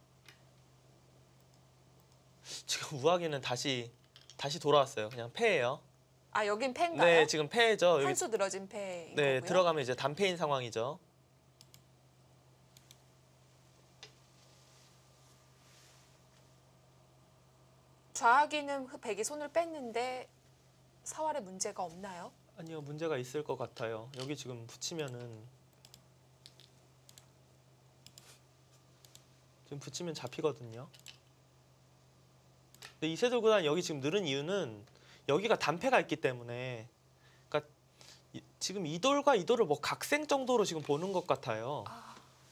S2: 지금 우아기는 다시 다시 돌아왔어요. 그냥 패예요.
S1: 아, 여긴 패인가요?
S2: 네, 지금 패죠. 여기
S1: 한 수 늘어진 패인
S2: 네,
S1: 거고요.
S2: 들어가면 이제 단패인 상황이죠.
S1: 좌하기는 백이 손을 뺐는데 사활에 문제가 없나요?
S2: 아니요, 문제가 있을 것 같아요. 여기 지금 붙이면은 지금 붙이면 잡히거든요. 근데 이세돌 구단 여기 지금 늘은 이유는 여기가 단패가 있기 때문에, 그러니까 이- 지금 이 돌과 이 돌을 뭐 각생 정도로 지금 보는 것 같아요.
S1: 아,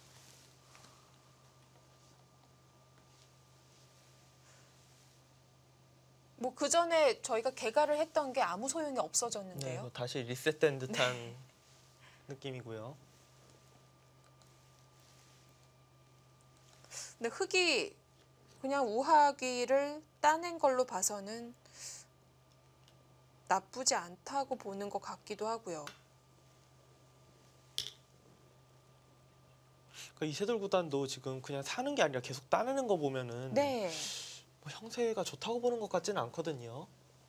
S1: 뭐 그 전에 저희가 개가를 했던 게 아무 소용이
S2: 네,
S1: 없어졌는데요.
S2: 뭐 다시 리셋된 듯한 느낌이고요.
S1: 근데 흙이 그냥 우하기를 따낸 걸로 봐서는 나쁘지 않다고 보는 것 같기도 하고요.
S2: 그러니까 이세돌 구단도 지금 그냥 사는 게 아니라 계속 따내는 거 보면은
S1: 네.
S2: 뭐 형세가 좋다고 보는 것 같지는 않거든요.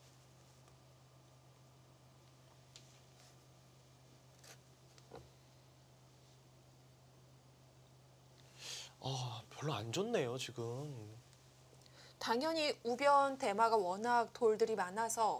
S2: 아, 별로 안 좋네요, 지금.
S1: 당연히 우변 대마가 워낙 돌들이 많아서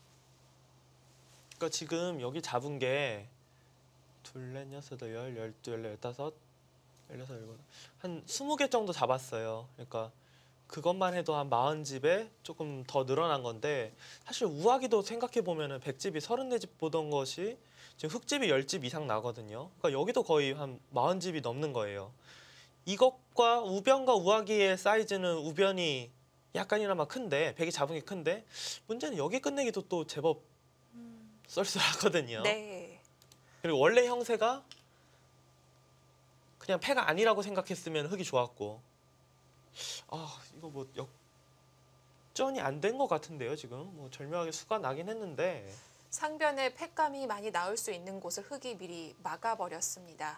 S2: 그러니까 지금 여기 잡은 게 둘, 넷, 여섯, 여덟, 열, 열두, 열네, 열다섯, 열여섯, 열일곱 한 스무 개 정도 잡았어요. 그러니까 그것만 해도 한 마흔 집에 조금 더 늘어난 건데, 사실 우아기도 생각해 보면은 백 집이 서른네 집 보던 것이 지금 흙집이 십 집 이상 나거든요. 그러니까 여기도 거의 한 마흔 집이 넘는 거예요. 이것과 우변과 우아기의 사이즈는 우변이 약간이나마 큰데, 백이 잡은 게 큰데, 문제는 여기 끝내기도 또 제법 쏠쏠하거든요.
S1: 네.
S2: 그리고 원래 형세가 그냥 패가 아니라고 생각했으면 흙이 좋았고, 아 이거 뭐 역, 역전이 안 된 것 같은데요. 지금 뭐 절묘하게 수가 나긴 했는데
S1: 상변에 팩감이 많이 나올 수 있는 곳을 흑이 미리 막아버렸습니다.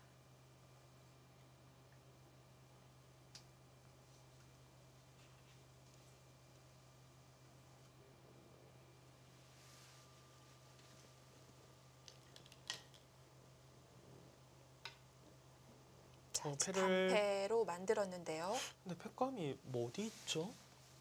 S1: 자,
S2: 어,
S1: 이제
S2: 패를
S1: 단패로 만들었는데요.
S2: 근데 팩감이 뭐 어디 있죠?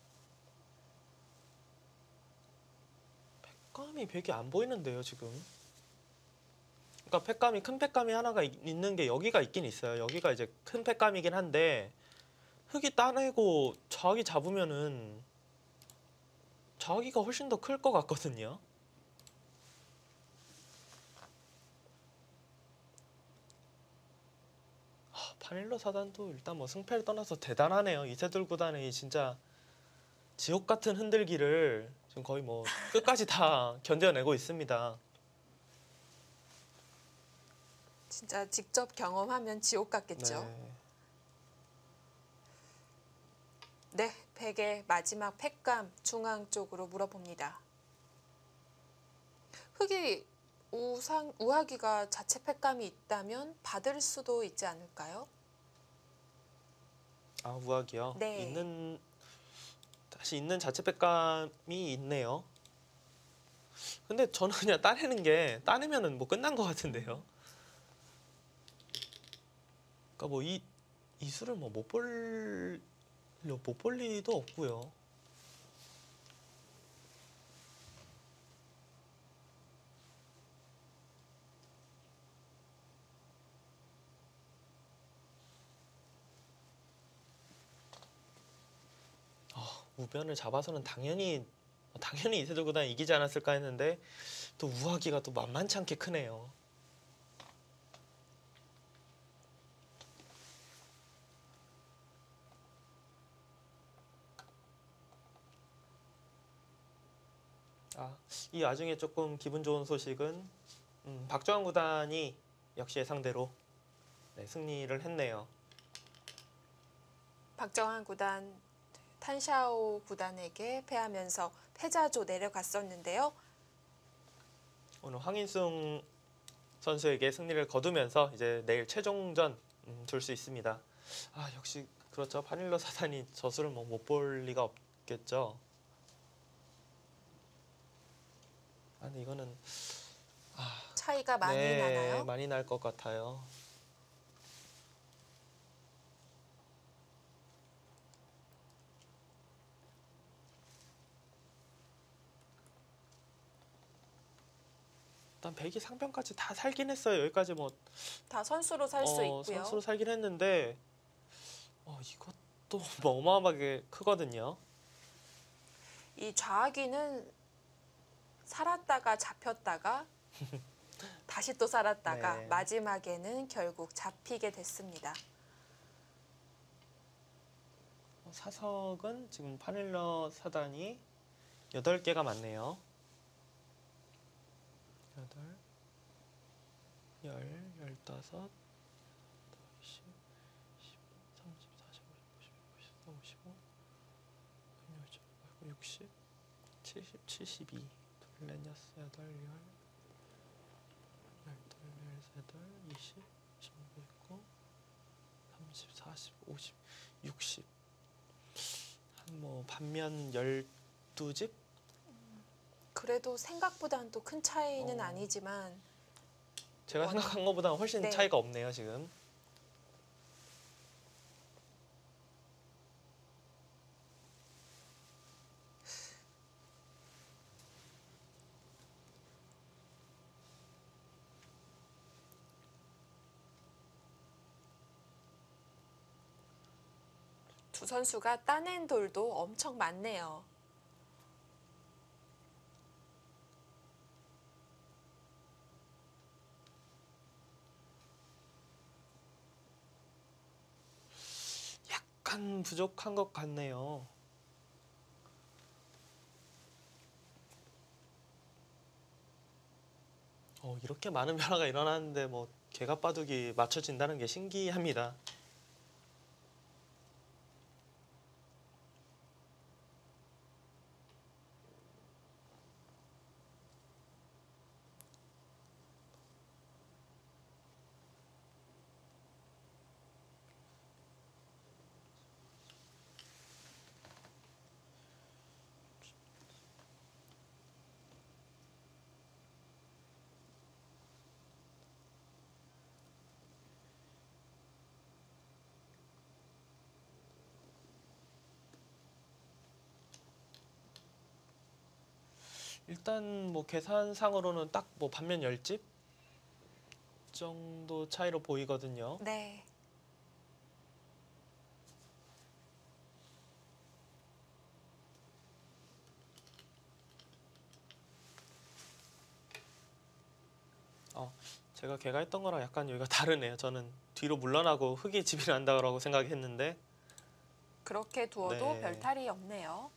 S2: 팩감이 백이 안 보이는데요 지금. 그러니까 팩감이 큰 팩감이 하나가 있- 있는 게 여기가 있긴 있어요. 여기가 이제 큰 팩감이긴 한데 흙이 따내고 자기 잡으면은 자기가 훨씬 더 클 것 같거든요. 하, 파닐러 사단도 일단 뭐 승패를 떠나서 대단하네요. 이세돌 구단이 진짜 지옥 같은 흔들기를 지금 거의 뭐 끝까지 다 견뎌내고 있습니다.
S1: 진짜 직접 경험하면 지옥 같겠죠.
S2: 네.
S1: 네, 백의 마지막 팩감 중앙 쪽으로 물어봅니다. 흑이 우상, 우하기가 자체 팩감이 있다면 받을 수도 있지 않을까요?
S2: 아 우악이요.
S1: 네.
S2: 있는 다시 있는 자체 팩감이 있네요. 근데 저는 그냥 따내는 게 따내면은 뭐 끝난 것 같은데요. 그러니까 뭐 이 이 수를 뭐 못 볼 못 볼 리도 없고요. 아, 우변을 잡아서는 당연히 당연히 이세돌 구단이 이기지 않았을까 했는데 또 우하기가 또 만만치 않게 크네요. 아, 이 와중에 조금 기분 좋은 소식은 음, 박주환 구단이 역시 예상대로 네, 승리를 했네요.
S1: 박정환 구단 탄샤오 구단에게 패하면서 패자조 내려갔었는데요.
S2: 오늘 황인승 선수에게 승리를 거두면서 이제 내일 최종전 음, 둘 수 있습니다. 아 역시 그렇죠. 파닐러 사단이 저수를 뭐 못 볼 리가 없겠죠. 아 근데 이거는
S1: 차이가 많이
S2: 네,
S1: 나나요?
S2: 많이 날 것 같아요. 일단 백이 상변까지 다 살긴 했어요. 여기까지 뭐
S1: 다 선수로 살 수
S2: 어,
S1: 있고요.
S2: 선수로 살긴 했는데 어, 이것도 뭐 어마어마하게 크거든요.
S1: 이 좌기는 살았다가 잡혔다가 다시 또 살았다가
S2: 네.
S1: 마지막에는 결국 잡히게 됐습니다.
S2: 어, 사석은 지금 파닐러 사단이 여덟 개가 많네요. 여덟, 열, 열다섯, 이십, 십오, 삼십, 사십, 오십, 육십, 오십오, 육십, 칠십, 칠십이, 둘, 넷, 여섯, 여덟, 열, 열둘, 열세덟, 이십, 이십오, 이십구, 삼십, 사십, 오십, 육십. 한 뭐 반면 열두 집?
S1: 그래도 생각보다는 또 큰 차이는
S2: 어.
S1: 아니지만
S2: 제가
S1: 워낙-
S2: 생각한 것보다 훨씬
S1: 네.
S2: 차이가 없네요, 지금.
S1: 두 선수가 따낸 돌도 엄청 많네요.
S2: 약간 부족한 것 같네요. 어, 이렇게 많은 변화가 일어나는데 뭐 개갑바둑이 맞춰진다는 게 신기합니다. 일단 뭐 계산상으로는 딱 뭐 반면 열 집 정도 차이로 보이거든요.
S1: 네.
S2: 어, 제가 개가했던 거랑 약간 여기가 다르네요. 저는 뒤로 물러나고 흙이 집이 난다고 생각했는데
S1: 그렇게 두어도
S2: 네.
S1: 별 탈이 없네요.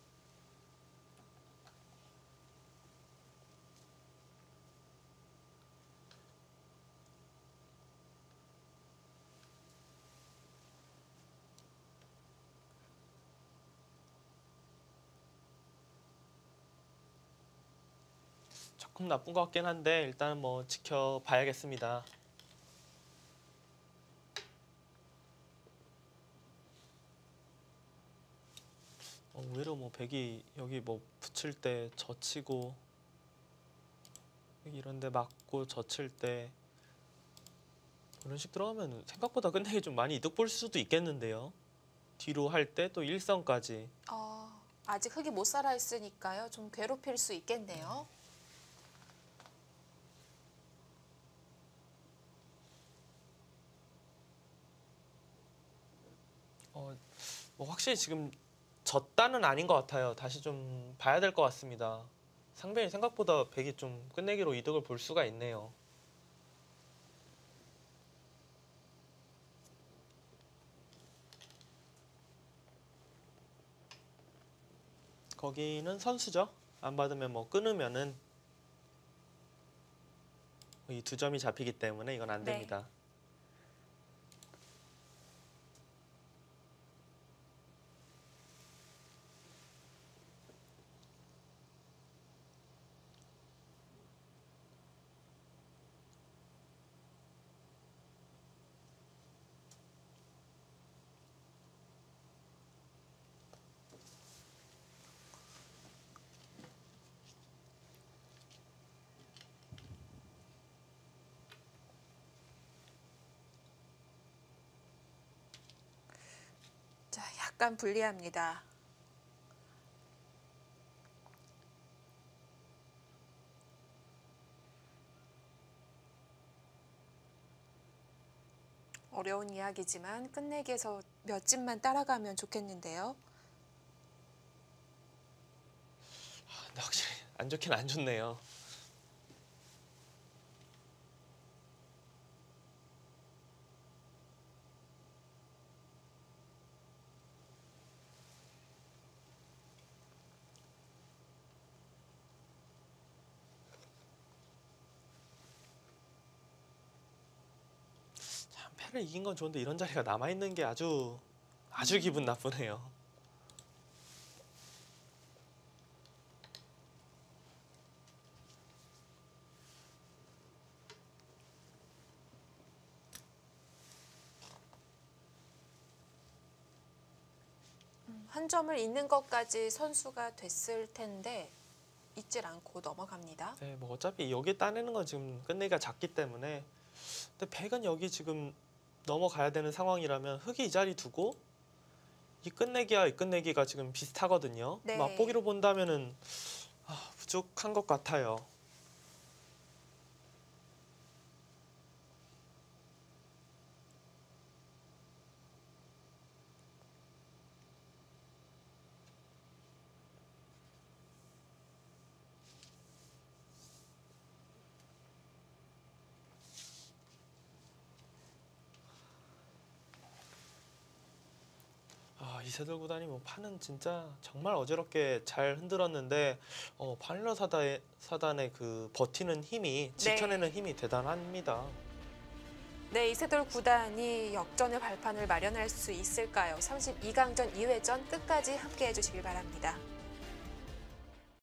S2: 조금 나쁜 것 같긴 한데 일단 뭐 지켜봐야겠습니다. 어, 오히려 뭐 백이 여기 뭐 붙일 때 젖히고 이런데 맞고 젖힐 때 이런 식 들어가면 생각보다 끝내기 좀 많이 이득 볼 수도 있겠는데요. 뒤로 할 때 또 일성까지.
S1: 어, 아직 흙이 못 살아 있으니까요. 좀 괴롭힐 수 있겠네요.
S2: 어, 뭐 확실히 지금 졌다는 아닌 것 같아요. 다시 좀 봐야 될 것 같습니다. 상변이 생각보다 백이 좀 끝내기로 이득을 볼 수가 있네요. 거기는 선수죠. 안 받으면 뭐 끊으면은 이 두 점이 잡히기 때문에 이건 안
S1: 네.
S2: 됩니다.
S1: 자, 약간 불리합니다. 어려운 이야기지만 끝내기에서 몇 집만 따라가면 좋겠는데요.
S2: 근데 확실히 안 좋긴 안 좋네요. 참 패를 이긴 건 좋은데 이런 자리가 남아 있는 게 아주 아주 기분 나쁘네요.
S1: 한 점을 잇는 것까지 선수가 됐을 텐데 잊질 않고 넘어갑니다.
S2: 네, 뭐 어차피 여기 따내는 건 지금 끝내기가 작기 때문에 근데 백은 여기 지금 넘어가야 되는 상황이라면 흙이 이 자리 두고 이 끝내기와 이 끝내기가 지금 비슷하거든요.
S1: 네.
S2: 맛보기로 본다면은 아, 부족한 것 같아요. 아, 이세돌 구단이 뭐 판은 진짜 정말 어지럽게 잘 흔들었는데 어, 바닐라 사단의, 사단의 그 버티는 힘이 지켜내는 힘이 대단합니다.
S1: 네, 이세돌 구단이 역전의 발판을 마련할 수 있을까요? 삼십이 강전 이 회전 끝까지 함께해 주시길 바랍니다.